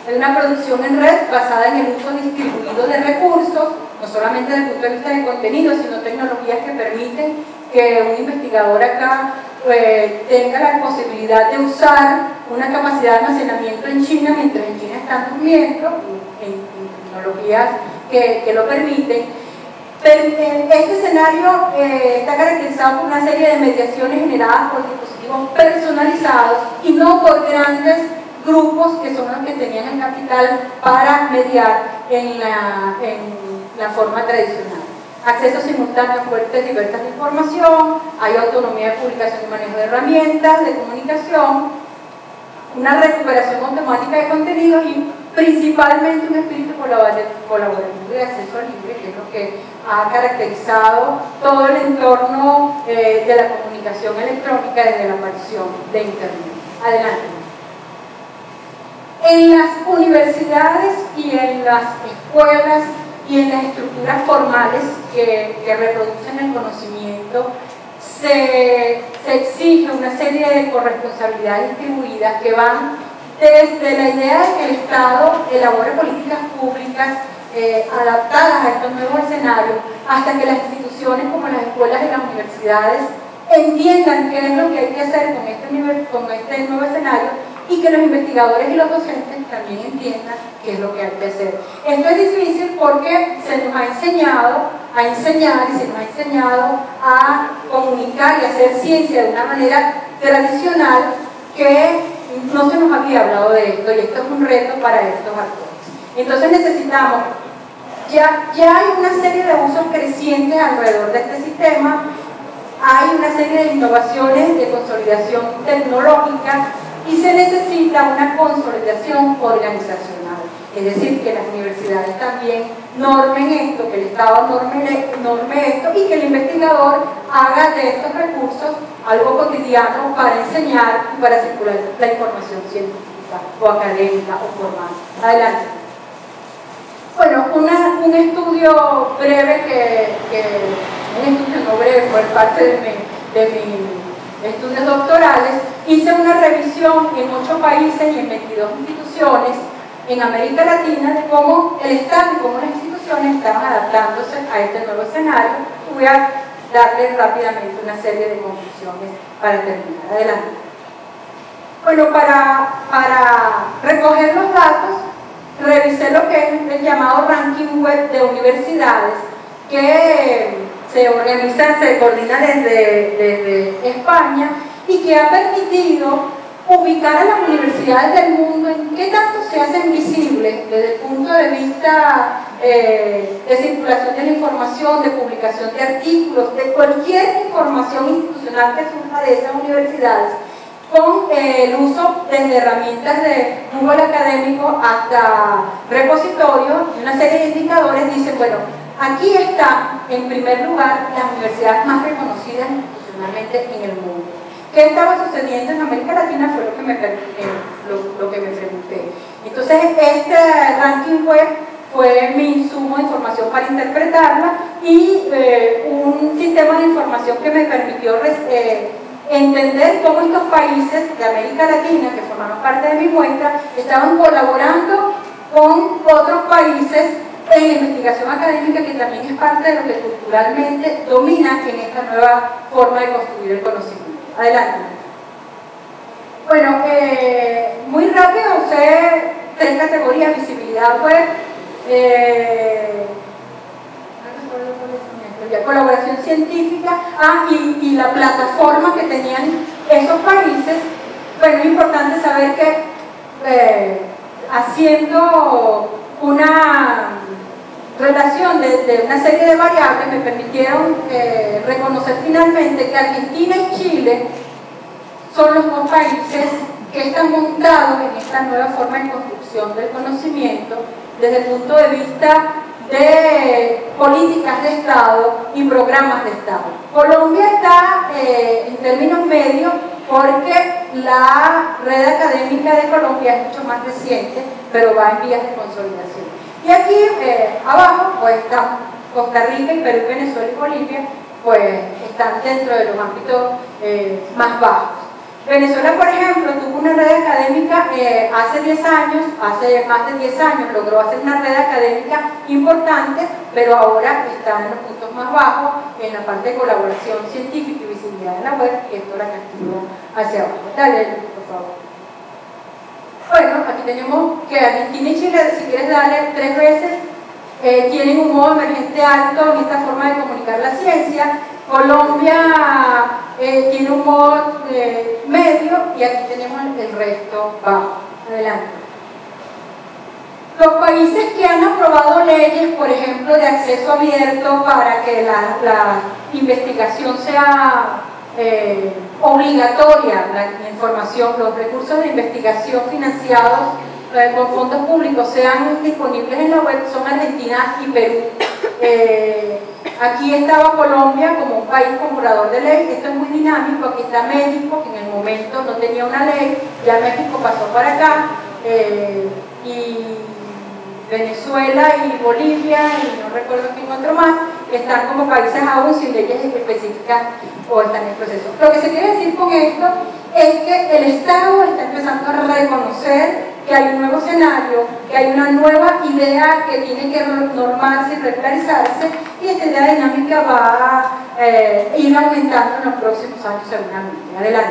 Speaker 1: Es una producción en red basada en el uso distribuido de recursos, no solamente desde el punto de vista de contenido, sino tecnologías que permiten que un investigador acá eh, tenga la posibilidad de usar una capacidad de almacenamiento en China mientras en China están durmiendo, en, en tecnologías que, que lo permiten. Pero este escenario eh, está caracterizado por una serie de mediaciones generadas por dispositivos personalizados y no por grandes grupos que son los que tenían el capital para mediar en la, en la forma tradicional. Acceso simultáneo a fuentes diversas de información, hay autonomía de publicación y manejo de herramientas de comunicación, una recuperación automática de contenidos y principalmente un espíritu colaborativo de acceso libre, que es lo que ha caracterizado todo el entorno eh, de la comunicación electrónica desde la aparición de Internet. Adelante. En las universidades y en las escuelas y en las estructuras formales que, que reproducen el conocimiento, se, se exige una serie de corresponsabilidades distribuidas que van desde la idea de que el Estado elabore políticas públicas eh, adaptadas a estos nuevos escenarios, hasta que las instituciones como las escuelas y las universidades entiendan qué es lo que hay que hacer con este, nivel, con este nuevo escenario, y que los investigadores y los docentes también entiendan qué es lo que hay que hacer. Esto es difícil porque se nos ha enseñado a enseñar y se nos ha enseñado a comunicar y hacer ciencia de una manera tradicional que no se nos había hablado de esto, y esto es un reto para estos actores. Entonces necesitamos, ya, ya hay una serie de usos crecientes alrededor de este sistema, hay una serie de innovaciones de consolidación tecnológica, y se necesita una consolidación organizacional, es decir, que las universidades también normen esto, que el Estado norme, norme esto, y que el investigador haga de estos recursos algo cotidiano para enseñar y para circular la información científica o académica o formal. Adelante. Bueno, una, un estudio breve que, que, un estudio no breve, fue parte de mi, de mi estudios doctorales, hice una revisión en ocho países y en veintidós instituciones en América Latina de cómo el Estado y cómo las instituciones estaban adaptándose a este nuevo escenario. Voy a darles rápidamente una serie de conclusiones para terminar. Adelante. Bueno, para, para recoger los datos, revisé lo que es el llamado ranking web de universidades, que se organiza, se coordina desde, desde España, y que ha permitido ubicar a las universidades del mundo en qué tanto se hacen visibles desde el punto de vista eh, de circulación de la información, de publicación de artículos, de cualquier información institucional que surja de esas universidades, con eh, el uso desde herramientas de Google Académico hasta repositorios y una serie de indicadores. Dicen, bueno, aquí están en primer lugar las universidades más reconocidas institucionalmente en el mundo. ¿Qué estaba sucediendo en América Latina? Fue lo que me, eh, lo, lo que me pregunté. Entonces, este ranking web fue mi insumo de información para interpretarla, y eh, un sistema de información que me permitió eh, entender cómo estos países de América Latina, que formaron parte de mi muestra, estaban colaborando con otros países en la investigación académica, que también es parte de lo que culturalmente domina en esta nueva forma de construir el conocimiento. Adelante. Bueno, eh, muy rápido usé tres categorías: visibilidad web, eh, colaboración científica, ah, y, y la plataforma que tenían esos países. Bueno, es importante saber que eh, haciendo una relación de, de una serie de variables me permitieron eh, reconocer finalmente que Argentina y Chile son los dos países que están montados en esta nueva forma de construcción del conocimiento desde el punto de vista de políticas de Estado y programas de Estado. Colombia está eh, en términos medios porque la red académica de Colombia es mucho más reciente, pero va en vías de consolidación. Y aquí eh, abajo pues están Costa Rica y Perú, Venezuela y Bolivia, pues están dentro de los ámbitos eh, más bajos. Venezuela, por ejemplo, tuvo una red académica eh, hace diez años, hace más de diez años, logró hacer una red académica importante, pero ahora está en los puntos más bajos, en la parte de colaboración científica y visibilidad en la web, y esto la castigo hacia abajo. Dale, por favor. Bueno, aquí tenemos que Argentina y Chile, si quieres darle tres veces, eh, tienen un modo emergente alto en esta forma de comunicar la ciencia. Colombia eh, tiene un modo eh, medio y aquí tenemos el resto bajo. Adelante. Los países que han aprobado leyes, por ejemplo, de acceso abierto para que la, la investigación sea eh, obligatoria, la información, los recursos de investigación financiados eh, con fondos públicos sean disponibles en la web, son Argentina y Perú. Eh, Aquí estaba Colombia como un país comprador de ley. Esto es muy dinámico. Aquí está México, que en el momento no tenía una ley, ya México pasó para acá, eh, y Venezuela y Bolivia, y no recuerdo quién otro más, están como países aún sin leyes específicas o están en proceso. Lo que se quiere decir con esto es que el Estado está empezando a reconocer que hay un nuevo escenario, que hay una nueva idea que tiene que normarse y regularizarse, y esta idea dinámica va a eh, ir aumentando en los próximos años seguramente. Adelante.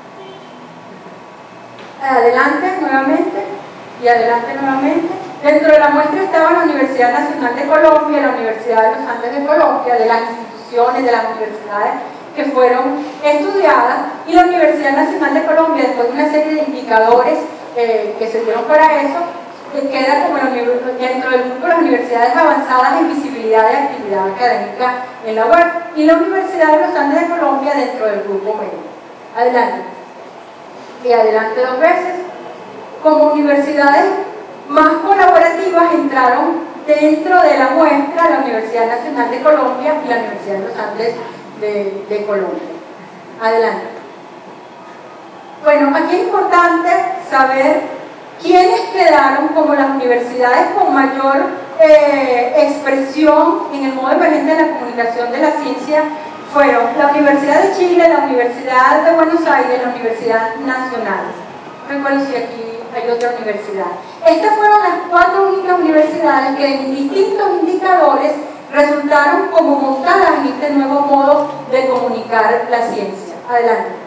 Speaker 1: Adelante nuevamente, y adelante nuevamente. Dentro de la muestra estaba la Universidad Nacional de Colombia, la Universidad de los Andes de Colombia, de las instituciones, de las universidades que fueron estudiadas, y la Universidad Nacional de Colombia, después de una serie de indicadores Eh, que se dieron para eso, eh, queda como la, dentro del grupo de las universidades avanzadas en visibilidad de actividad académica en la web, y la Universidad de los Andes de Colombia dentro del grupo medio. Adelante. Y adelante dos veces. Como universidades más colaborativas entraron dentro de la muestra la Universidad Nacional de Colombia y la Universidad de los Andes de, de Colombia. Adelante. Bueno, aquí es importante saber quiénes quedaron como las universidades con mayor eh, expresión en el modo emergente de la comunicación de la ciencia. Fueron la Universidad de Chile, la Universidad de Buenos Aires, la Universidad Nacional. No recuerdo si aquí hay otra universidad. Estas fueron las cuatro únicas universidades que en distintos indicadores resultaron como montadas en este nuevo modo de comunicar la ciencia. Adelante.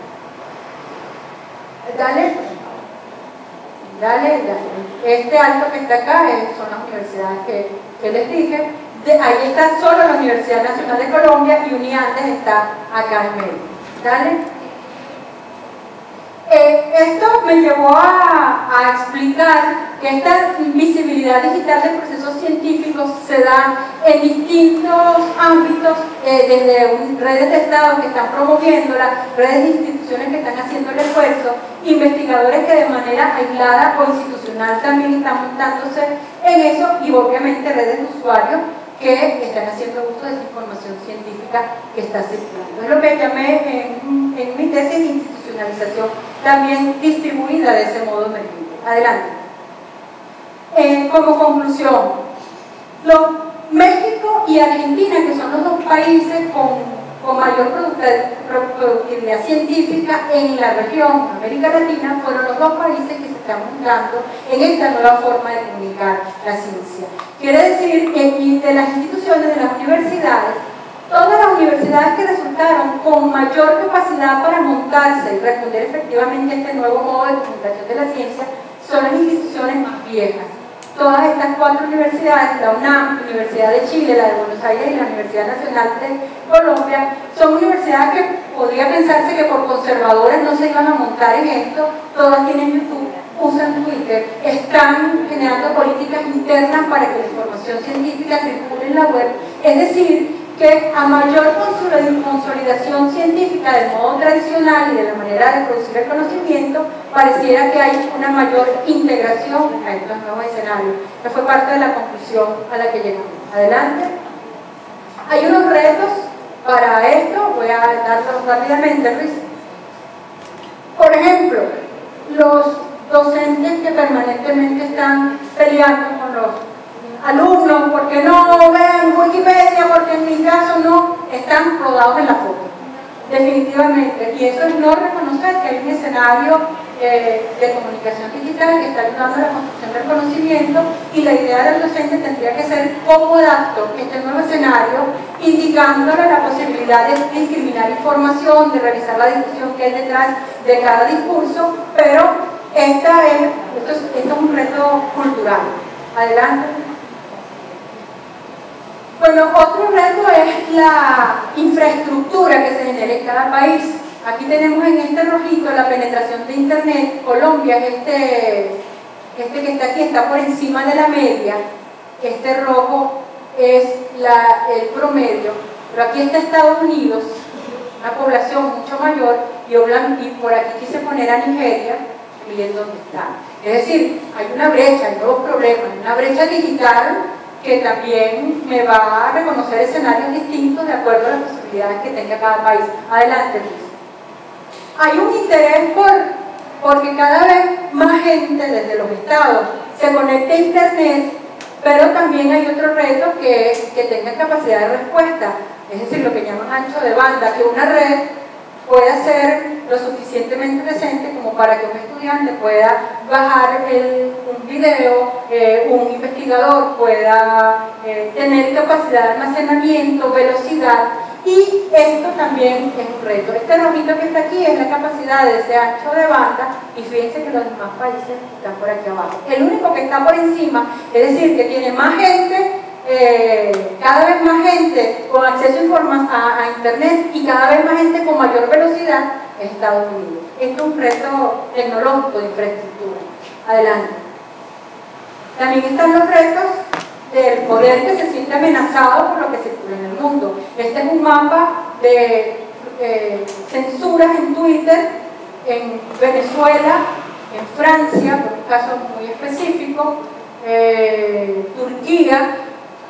Speaker 1: Dale, dale, dale. Este alto que está acá es, son las universidades que, que les dije. De, ahí está solo la Universidad Nacional de Colombia, y Uniandes está acá en medio. Dale. Eh, esto me llevó a, a explicar que esta visibilidad digital de procesos científicos se da en distintos ámbitos, eh, desde redes de Estado que están promoviéndola, redes de instituciones que están haciendo el esfuerzo, investigadores que de manera aislada o institucional también están montándose en eso, y obviamente redes de usuarios que están haciendo uso de esa información científica que está circulando. Es lo que llamé en, en mi tesis de institucionalización también distribuida de ese modo emergente. Adelante. Eh, como conclusión, los, México y Argentina, que son los dos países con con mayor productividad científica en la región, América Latina, fueron los dos países que se están montando en esta nueva forma de comunicar la ciencia. Quiere decir que de las instituciones, de las universidades, todas las universidades que resultaron con mayor capacidad para montarse y responder efectivamente a este nuevo modo de comunicación de la ciencia son las instituciones más viejas. Todas estas cuatro universidades, la UNAM, la Universidad de Chile, la de Buenos Aires y la Universidad Nacional de Colombia, son universidades que podría pensarse que por conservadores no se iban a montar en esto. Todas tienen YouTube, usan Twitter, están generando políticas internas para que la información científica circule en la web. Es decir, que a mayor consolidación científica del modo tradicional y de la manera de producir el conocimiento, pareciera que hay una mayor integración a estos nuevos escenarios. Esta fue parte de la conclusión a la que llegamos. Adelante. Hay unos retos para esto, voy a darlos rápidamente, Luis. Por ejemplo, los docentes que permanentemente están peleando con los alumnos, porque no vean Wikipedia, porque en mi caso no, están rodados en la foto. definitivamente, y eso es no reconocer que hay un escenario eh, de comunicación digital que está ayudando a la construcción del conocimiento, y la idea del docente tendría que ser cómo adapto este nuevo escenario, indicándole la posibilidad de discriminar información, de revisar la discusión que hay detrás de cada discurso, pero esta es, esto, es, esto es un reto cultural. Adelante. Bueno, otro reto es la infraestructura que se genera en cada país. Aquí tenemos en este rojito la penetración de Internet. Colombia es este, este que está aquí, está por encima de la media. Este rojo es la, el promedio. Pero aquí está Estados Unidos, una población mucho mayor, y, y por aquí quise poner a Nigeria, miren dónde está. Es decir, hay una brecha, hay nuevos problemas, una brecha digital que también me va a reconocer escenarios distintos de acuerdo a las posibilidades que tenga cada país. Adelante, Luis. Hay un interés por, porque cada vez más gente desde los estados se conecta a Internet, pero también hay otro reto que es que tenga capacidad de respuesta, es decir, lo que llaman ancho de banda, que una red pueda ser lo suficientemente decente como para que un estudiante pueda bajar el, un video, eh, un investigador pueda eh, tener capacidad de almacenamiento, velocidad, y esto también es un reto. Este rojito que está aquí es la capacidad de ese ancho de banda, y fíjense que los demás países están por aquí abajo. El único que está por encima, es decir, que tiene más gente, Eh, cada vez más gente con acceso a, a, a Internet, y cada vez más gente con mayor velocidad, es Estados Unidos. Esto es un reto tecnológico de infraestructura. Adelante. También están los retos del poder que se siente amenazado por lo que circula en el mundo. Este es un mapa de eh, censuras en Twitter en Venezuela, en Francia, por un caso muy específico, eh, Turquía.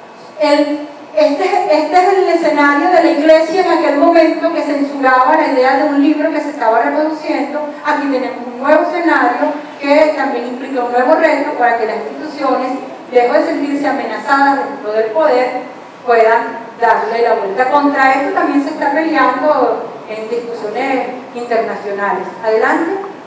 Speaker 1: El, este, este es el escenario de la iglesia en aquel momento que censuraba la idea de un libro que se estaba reproduciendo. Aquí tenemos un nuevo escenario que también implica un nuevo reto para que las instituciones, lejos de sentirse amenazadas dentro del poder, puedan darle la vuelta. Contra esto también se está peleando en discusiones internacionales. Adelante.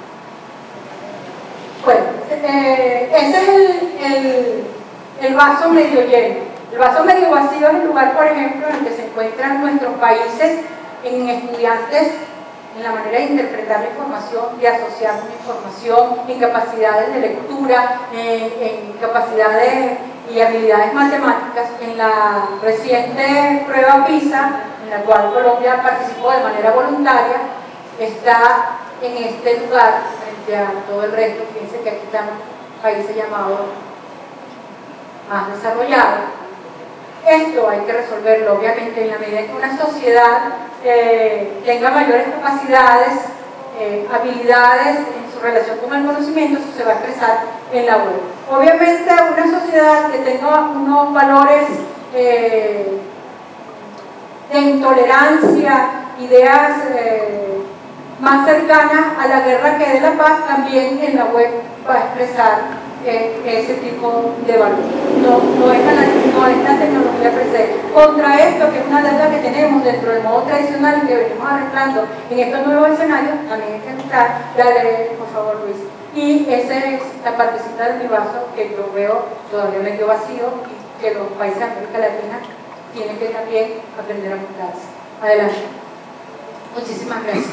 Speaker 1: Bueno, eh, ese es el, el, el vaso medio lleno. El vaso medio vacío es el lugar, por ejemplo, en el que se encuentran nuestros países en estudiantes, en la manera de interpretar la información, de asociar la información, en capacidades de lectura, en, en capacidades y habilidades matemáticas. En la reciente prueba PISA, en la cual Colombia participó de manera voluntaria, está en este lugar frente a todo el resto. Fíjense que aquí están países llamados más desarrollados. Esto hay que resolverlo, obviamente, en la medida en que una sociedad eh, tenga mayores capacidades, eh, habilidades en su relación con el conocimiento, eso se va a expresar en la web. Obviamente, una sociedad que tenga unos valores eh, de intolerancia, ideas eh, más cercanas a la guerra que de la paz, también en la web va a expresar ese tipo de valor. No, no, es la, no es la tecnología per se. Contra esto, que es una deuda que tenemos dentro del modo tradicional y que venimos arreglando en estos nuevos escenarios, también hay que buscar. Dale, por favor, Luis. Y esa es la partecita de mi vaso que yo veo todavía medio vacío, y que los países de América Latina tienen que también aprender a juntarse. Adelante. Muchísimas gracias.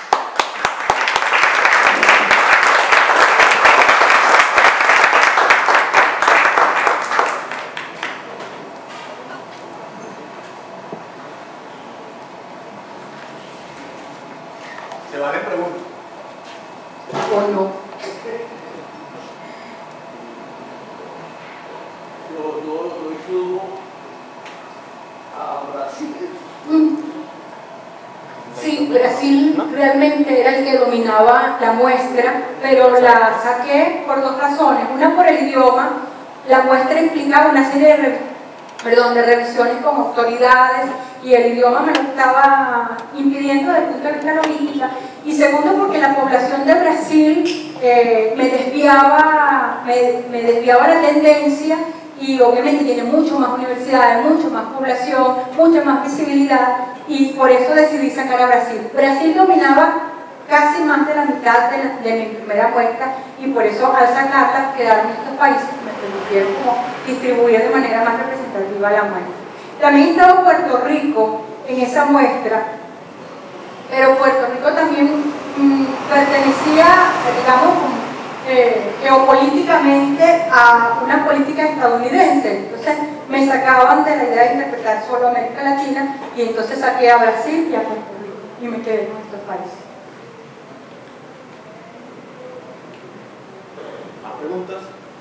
Speaker 2: ¿Se vale preguntas?
Speaker 1: ¿O no?
Speaker 3: Yo, yo, yo ayudo a Brasil.
Speaker 1: Mm. Sí, Brasil realmente era el que dominaba la muestra, pero la saqué por dos razones. Una, por el idioma. La muestra implicaba una serie de, re, perdón, de revisiones con autoridades, y el idioma me lo estaba impidiendo desde el punto de vista logística. Y segundo, porque la población de Brasil eh, me, desviaba, me, me desviaba la tendencia y obviamente tiene mucho más universidades, mucho más población, mucha más visibilidad, y por eso decidí sacar a Brasil. Brasil dominaba casi más de la mitad de, la, de mi primera muestra, y por eso al sacarla quedaron estos países que me permitieron como distribuir de manera más representativa la muestra. También estaba Puerto Rico en esa muestra, pero Puerto Rico también mmm, pertenecía, digamos, Eh, geopolíticamente a una política estadounidense. Entonces me sacaban de la idea de interpretar solo América Latina, y entonces saqué a Brasil y a Puerto Rico y me quedé con estos países.
Speaker 3: ¿Más preguntas?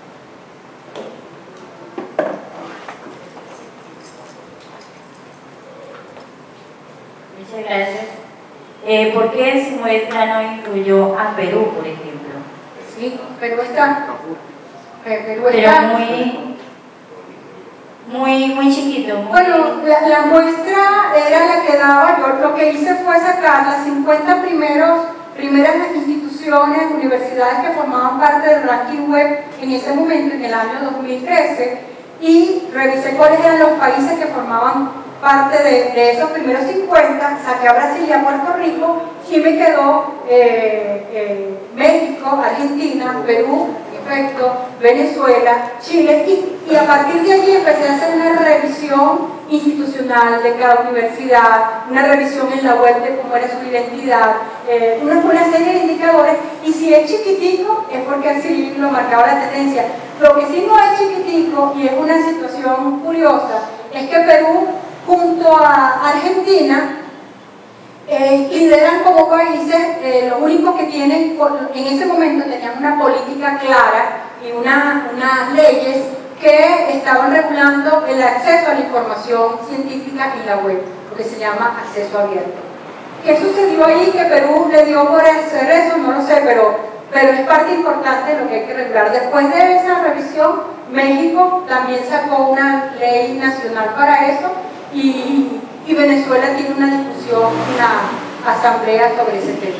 Speaker 4: Muchas gracias. Eh, ¿Por qué su muestra no incluyó a Perú, por ejemplo?
Speaker 1: Sí, Perú está. Perú
Speaker 4: Pero
Speaker 1: está.
Speaker 4: muy, muy, muy chiquito. Muy...
Speaker 1: Bueno, la, la muestra era la que daba, yo lo que hice fue sacar las cincuenta primeros, primeras instituciones, universidades que formaban parte del ranking web en ese momento, en el año dos mil trece, y revisé cuáles eran los países que formaban parte de, de esos primeros cincuenta, saqué a Brasil y a Puerto Rico, y me quedó eh, eh, México, Argentina, Perú, perfecto, Venezuela, Chile, y, y a partir de allí empecé a hacer una revisión institucional de cada universidad, una revisión en la web de cómo era su identidad, eh, una, una serie de indicadores, y si es chiquitico es porque así lo marcaba la tendencia. Lo que sí no es chiquitico, y es una situación curiosa, es que Perú junto a Argentina eh, lideran como países, eh, los únicos que tienen, en ese momento tenían una política clara y una, unas leyes que estaban regulando el acceso a la información científica en la web, lo que se llama acceso abierto. ¿Qué sucedió ahí que Perú le dio por hacer eso? No lo sé, pero, pero es parte importante de lo que hay que regular. Después de esa revisión, México también sacó una ley nacional para eso, y, y Venezuela tiene una discusión, una asamblea sobre ese tema.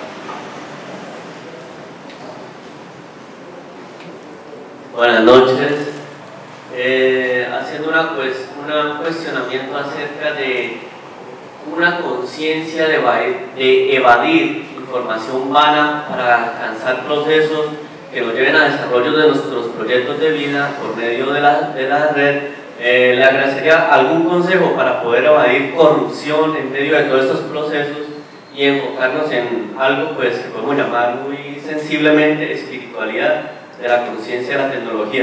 Speaker 5: Buenas noches. Eh, haciendo una, pues, un cuestionamiento acerca de una conciencia de, de evadir información vana para alcanzar procesos que nos lleven a desarrollo de nuestros proyectos de vida por medio de la, de la red. Eh, le agradecería algún consejo para poder evadir corrupción en medio de todos estos procesos y enfocarnos en algo pues, que podemos llamar muy sensiblemente espiritualidad de la conciencia de la tecnología.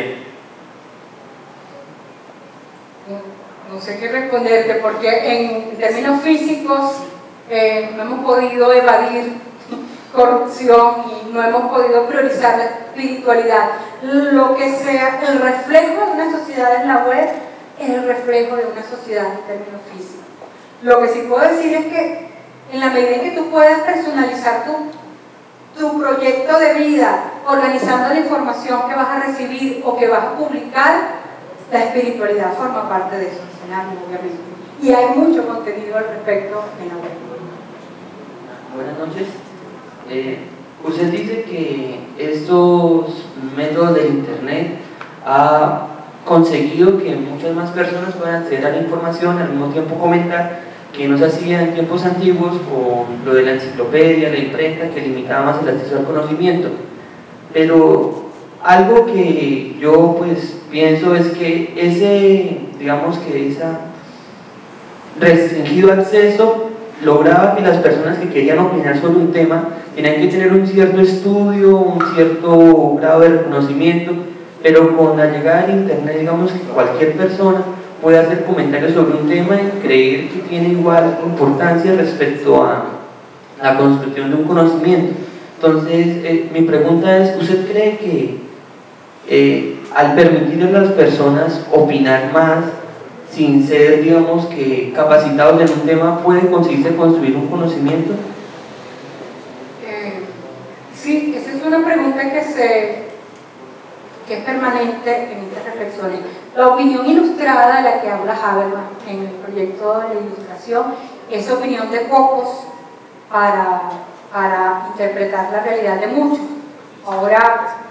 Speaker 1: No sé qué responderte, porque en términos físicos eh, no hemos podido evadir corrupción y no hemos podido priorizar la espiritualidad. Lo que sea el reflejo de una sociedad en la web es el reflejo de una sociedad en términos físicos. Lo que sí puedo decir es que en la medida en que tú puedas personalizar tu, tu proyecto de vida, organizando la información que vas a recibir o que vas a publicar, la espiritualidad forma parte de esos escenarios, obviamente. Y hay mucho contenido al respecto en la web.
Speaker 6: Buenas noches. Eh, usted dice que estos métodos de internet ha conseguido que muchas más personas puedan acceder a la información, al mismo tiempo comentar que no se hacía en tiempos antiguos con lo de la enciclopedia, la imprenta, que limitaba más el acceso al conocimiento. Pero algo que yo pues pienso es que ese, digamos que esa restringido acceso lograba que las personas que querían opinar sobre un tema tenían que tener un cierto estudio, un cierto grado de reconocimiento, pero con la llegada del internet, digamos que cualquier persona puede hacer comentarios sobre un tema y creer que tiene igual importancia respecto a la construcción de un conocimiento. Entonces, eh, mi pregunta es, ¿usted cree que eh, al permitirle a las personas opinar más, sin ser, digamos, que capacitados en un tema, puede conseguirse construir un conocimiento?
Speaker 1: Eh, sí, esa es una pregunta que, se, que es permanente en estas reflexiones. La opinión ilustrada de la que habla Habermas en el proyecto de la ilustración es opinión de pocos para, para interpretar la realidad de muchos. Ahora,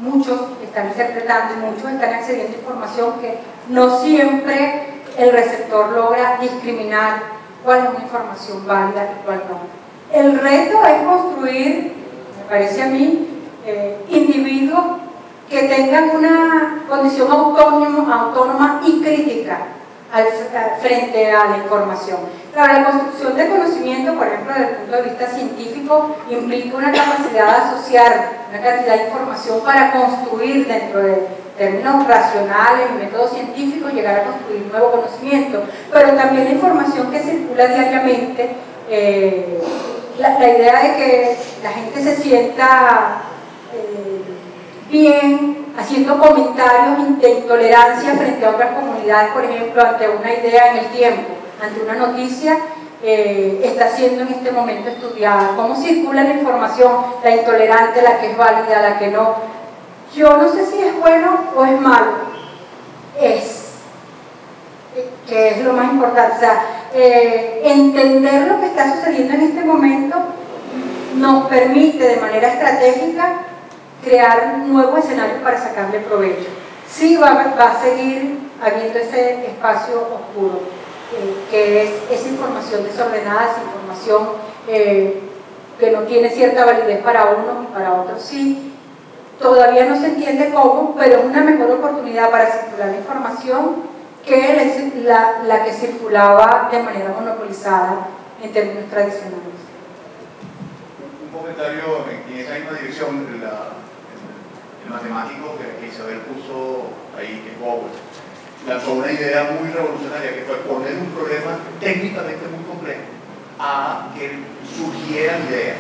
Speaker 1: muchos están interpretando y muchos están accediendo a información que no siempre el receptor logra discriminar cuál es una información válida y cuál no. El reto es construir, me parece a mí, eh, individuos que tengan una condición autónoma, autónoma y crítica al, al, frente a la información. Claro, la construcción de conocimiento, por ejemplo, desde el punto de vista científico, implica una capacidad de asociar una cantidad de información para construir dentro de términos racionales y métodos científicos, llegar a construir nuevo conocimiento, pero también la información que circula diariamente, eh, la, la idea de que la gente se sienta eh, bien haciendo comentarios de intolerancia frente a otras comunidades, por ejemplo, ante una idea en el tiempo, ante una noticia, eh, está siendo en este momento estudiada. ¿Cómo circula la información, la intolerante, la que es válida, la que no? Yo no sé si es bueno o es malo, es, que es lo más importante. O sea, eh, entender lo que está sucediendo en este momento nos permite de manera estratégica crear un nuevo escenario para sacarle provecho. Sí va, va a seguir habiendo ese espacio oscuro, eh, que es esa información desordenada, esa información eh, que no tiene cierta validez para unos y para otros sí. Todavía no se entiende cómo, pero es una mejor oportunidad para circular la información que la, la que circulaba de manera monopolizada en términos tradicionales.
Speaker 7: Un comentario en esa misma dirección, la, el, el matemático que, que Isabel puso ahí, que Bower, lanzó una idea muy revolucionaria, que fue poner un problema técnicamente muy complejo a que surgieran ideas.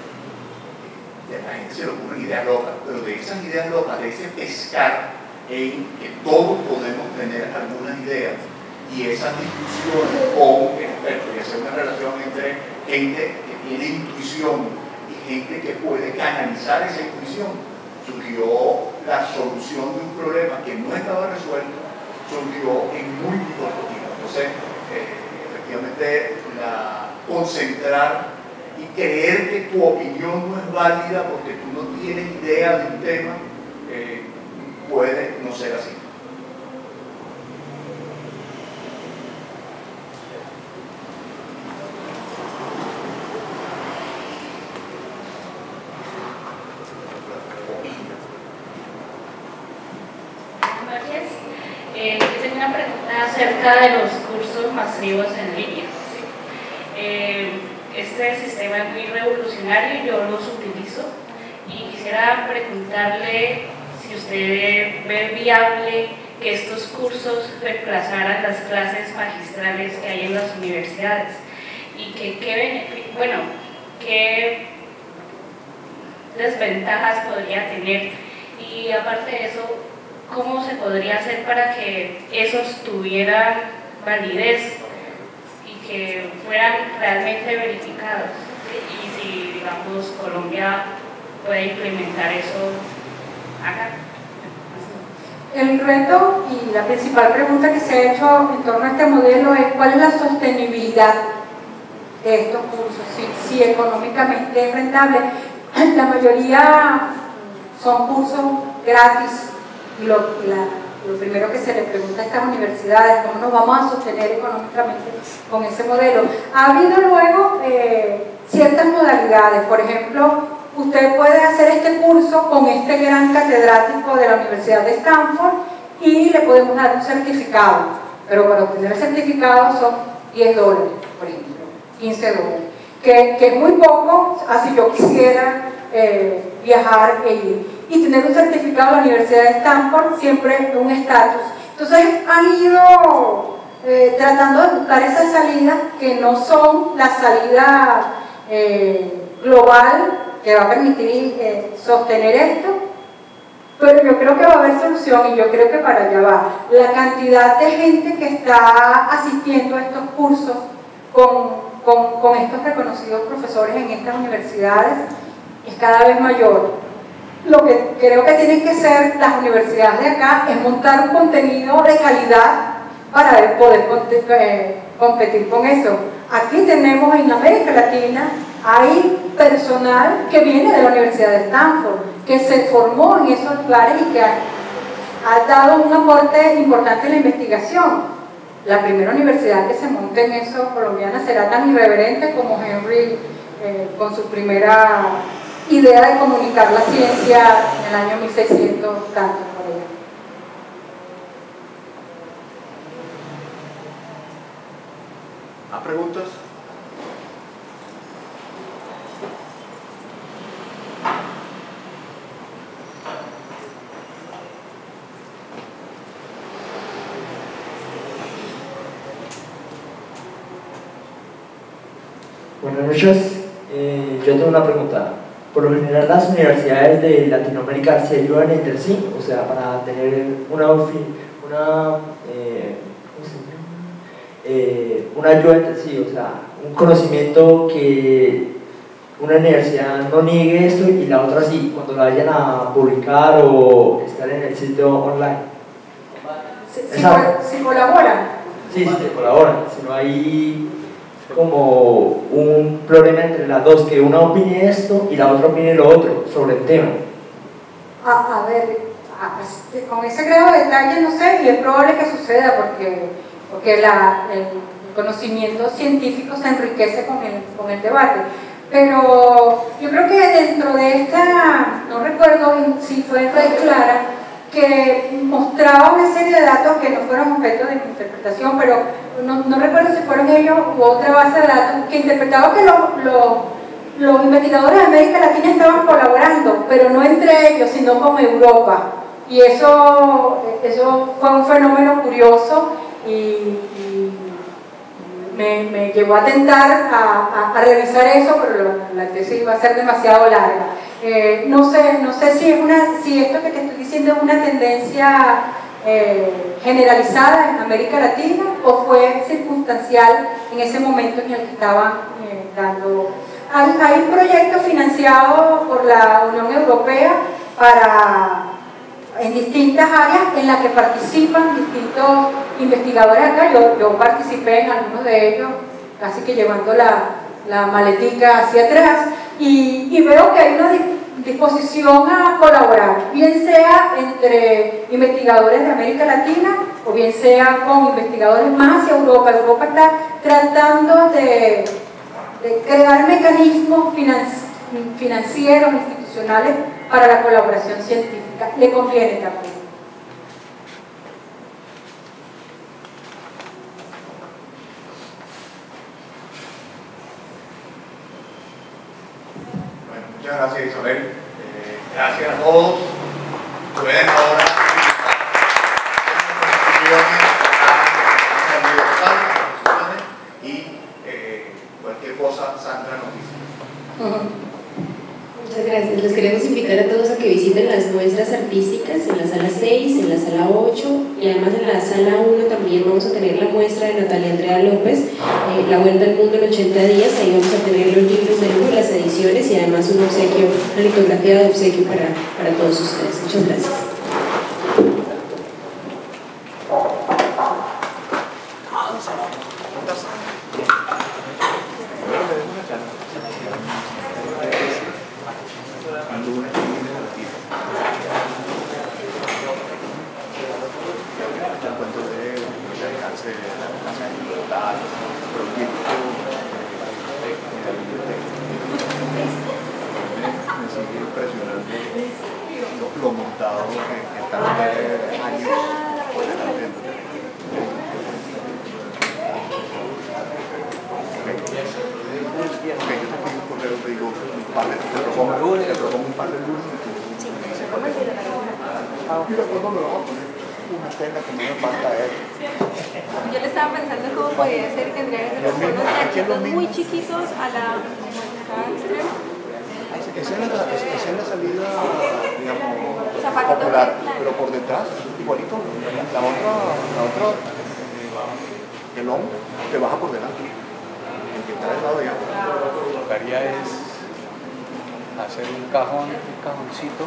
Speaker 7: A la gente se le ocurren ideas locas, pero de esas ideas locas, de ese pescar en que todos podemos tener algunas ideas y esas discusiones con expertos y hacer una relación entre gente que tiene intuición y gente que puede canalizar esa intuición, surgió la solución de un problema que no estaba resuelto, surgió en muy corto tiempo. Entonces, eh, efectivamente, la, concentrar y creer que tu opinión no es válida porque tú no tienes idea de un tema, eh, puede no ser así.
Speaker 8: Buenas noches. Eh, yo tengo una pregunta acerca de los cursos masivos en línea. Eh, Este sistema es muy revolucionario y yo los utilizo y quisiera preguntarle si usted ve viable que estos cursos reemplazaran las clases magistrales que hay en las universidades y que qué, bueno, qué desventajas podría tener, y aparte de eso, cómo se podría hacer para que esos tuvieran validez que fueran realmente verificados, ¿sí? Y si, digamos, Colombia puede implementar eso acá.
Speaker 1: El reto y la principal pregunta que se ha hecho en torno a este modelo es cuál es la sostenibilidad de estos cursos, si, si económicamente es rentable. La mayoría son cursos gratis y lo, la, lo primero que se le pregunta a estas universidades, ¿cómo nos vamos a sostener económicamente con ese modelo? Ha habido luego eh, ciertas modalidades. Por ejemplo, usted puede hacer este curso con este gran catedrático de la Universidad de Stanford y le podemos dar un certificado, pero para obtener el certificado son diez dólares, por ejemplo, quince dólares, que, que es muy poco, así yo quisiera eh, viajar e ir. Y tener un certificado de la Universidad de Stanford siempre un estatus. Entonces han ido eh, tratando de buscar esas salidas que no son la salida eh, global que va a permitir eh, sostener esto, pero yo creo que va a haber solución y yo creo que para allá va. La cantidad de gente que está asistiendo a estos cursos con, con, con estos reconocidos profesores en estas universidades es cada vez mayor. Lo que creo que tienen que ser las universidades de acá es montar un contenido de calidad para poder competir con eso. Aquí tenemos en América Latina, hay personal que viene de la Universidad de Stanford, que se formó en esos lugares y que ha, ha dado un aporte importante en la investigación. La primera universidad que se monte en eso colombiana será tan irreverente como Henry eh, con su primera idea de comunicar la ciencia en el año mil seiscientos tanto por allá.
Speaker 7: ¿Más preguntas?
Speaker 6: Buenas noches, eh, yo tengo una pregunta. Por lo general las universidades de Latinoamérica se ayudan entre sí, o sea, para tener una, una, eh, ¿cómo se llama? Eh, una ayuda entre sí, o sea, un conocimiento que una universidad no niegue esto y la otra sí, cuando la vayan a publicar o estar en el sitio online.
Speaker 1: Si, si, si colaboran.
Speaker 6: Sí, sí, colaboran, si no hay como un problema entre las dos, que una opine esto y la otra opine lo otro sobre el tema.
Speaker 1: A, a ver, a, con ese grado de detalle no sé, y es probable que suceda porque, porque la, el conocimiento científico se enriquece con el, con el debate. Pero yo creo que dentro de esta, no recuerdo si fue Red Clara, que mostraba una serie de datos que no fueron objeto de interpretación, pero no, no recuerdo si fueron ellos u otra base de datos, que interpretaba que los, los, los investigadores de América Latina estaban colaborando, pero no entre ellos, sino con Europa. Y eso, eso fue un fenómeno curioso y, y me, me llevó a tentar a, a, a revisar eso, pero la, la tesis iba a ser demasiado larga. Eh, no sé, no sé si, es una, si esto que te estoy diciendo es una tendencia eh, generalizada en América Latina o fue circunstancial en ese momento en el que estaban eh, dando. Hay, hay proyectos financiados por la Unión Europea para, en distintas áreas en las que participan distintos investigadores acá. Yo, yo participé en algunos de ellos, casi que llevando la, la maletica hacia atrás. Y, y veo que hay una disposición a colaborar, bien sea entre investigadores de América Latina o bien sea con investigadores más hacia Europa. Europa está tratando de, de crear mecanismos financieros, institucionales para la colaboración científica. Le conviene también.
Speaker 7: Muchas gracias, Isabel. Eh, gracias a todos. Pueden ahora y eh, cualquier cosa, Sandra nos dice.
Speaker 9: Uh-huh. Muchas gracias. Les queremos invitar a todos a que visiten las muestras artísticas en la sala seis, en la sala ocho y además en la sala uno también vamos a tener la muestra de Natalia Andrea López, eh, La Vuelta al Mundo en ochenta días. Ahí vamos a tener los libros de lujo, las ediciones y además un obsequio, una litografía de obsequio para, para todos ustedes. Muchas gracias.
Speaker 7: Lo montado que están años por delante. Ok, yo te pido un correo, te digo un par de, te propongo, te propongo un par de lunes y tú me dices cuál es. Mira, ¿cuándo me vamos a poner una tela que no me falta a él?
Speaker 10: Yo le estaba pensando cómo podía ser y tendría que ser los unos ganchitos muy chiquitos a la cada extremo.
Speaker 7: Esa es la, esa es la salida, digamos, popular, pero por detrás, igualito. La otra, la otra, eh, el hombro, te baja por delante. El que está del lado de allá.
Speaker 3: Lo que tocaría es hacer un cajón, un cajoncito.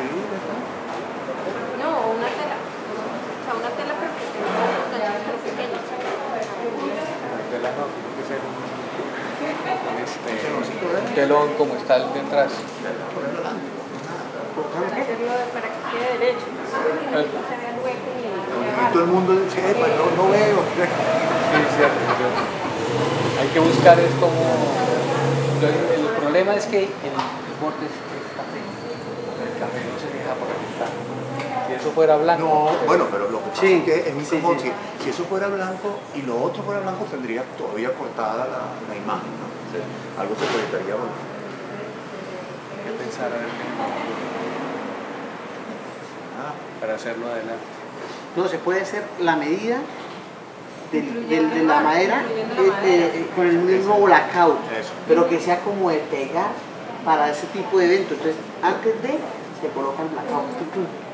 Speaker 10: No, una tela. O sea, una tela pero que tenga los ganchitos pequeños.
Speaker 3: La tela no, tiene que ser un... un, este, un telón como está el de atrás.
Speaker 10: Hacerlo para que quede derecho, no se vea el hueco ni
Speaker 2: Y todo el mundo dice, "Eh, pues, no, no veo".
Speaker 3: Sí, es cierto, es cierto. Hay que buscar es como... El problema es que el, el borde es, es café. El café no se deja proyectar. Si eso fuera blanco...
Speaker 2: No,
Speaker 3: pero,
Speaker 2: bueno, pero lo que pasa
Speaker 6: Sí,
Speaker 2: es que es
Speaker 6: sí,
Speaker 2: incómodo.
Speaker 6: sí.
Speaker 2: Si, si eso fuera blanco y lo otro fuera blanco, tendría todavía cortada la, la imagen, ¿no? Sí. Algo se proyectaría bueno.
Speaker 3: hay que pensar a ver qué...
Speaker 2: Ah,
Speaker 3: para hacerlo adelante.
Speaker 11: No, se puede hacer la medida del, del-
Speaker 10: Incluyendo
Speaker 11: de la
Speaker 10: la-
Speaker 11: madera,
Speaker 10: incluyendo la
Speaker 11: eh,
Speaker 10: madera.
Speaker 11: eh, con el mismo blackout,
Speaker 2: Eso.
Speaker 11: pero que sea como de pegar para ese tipo de evento. Entonces, antes de, se coloca el blackout. Tum, tum.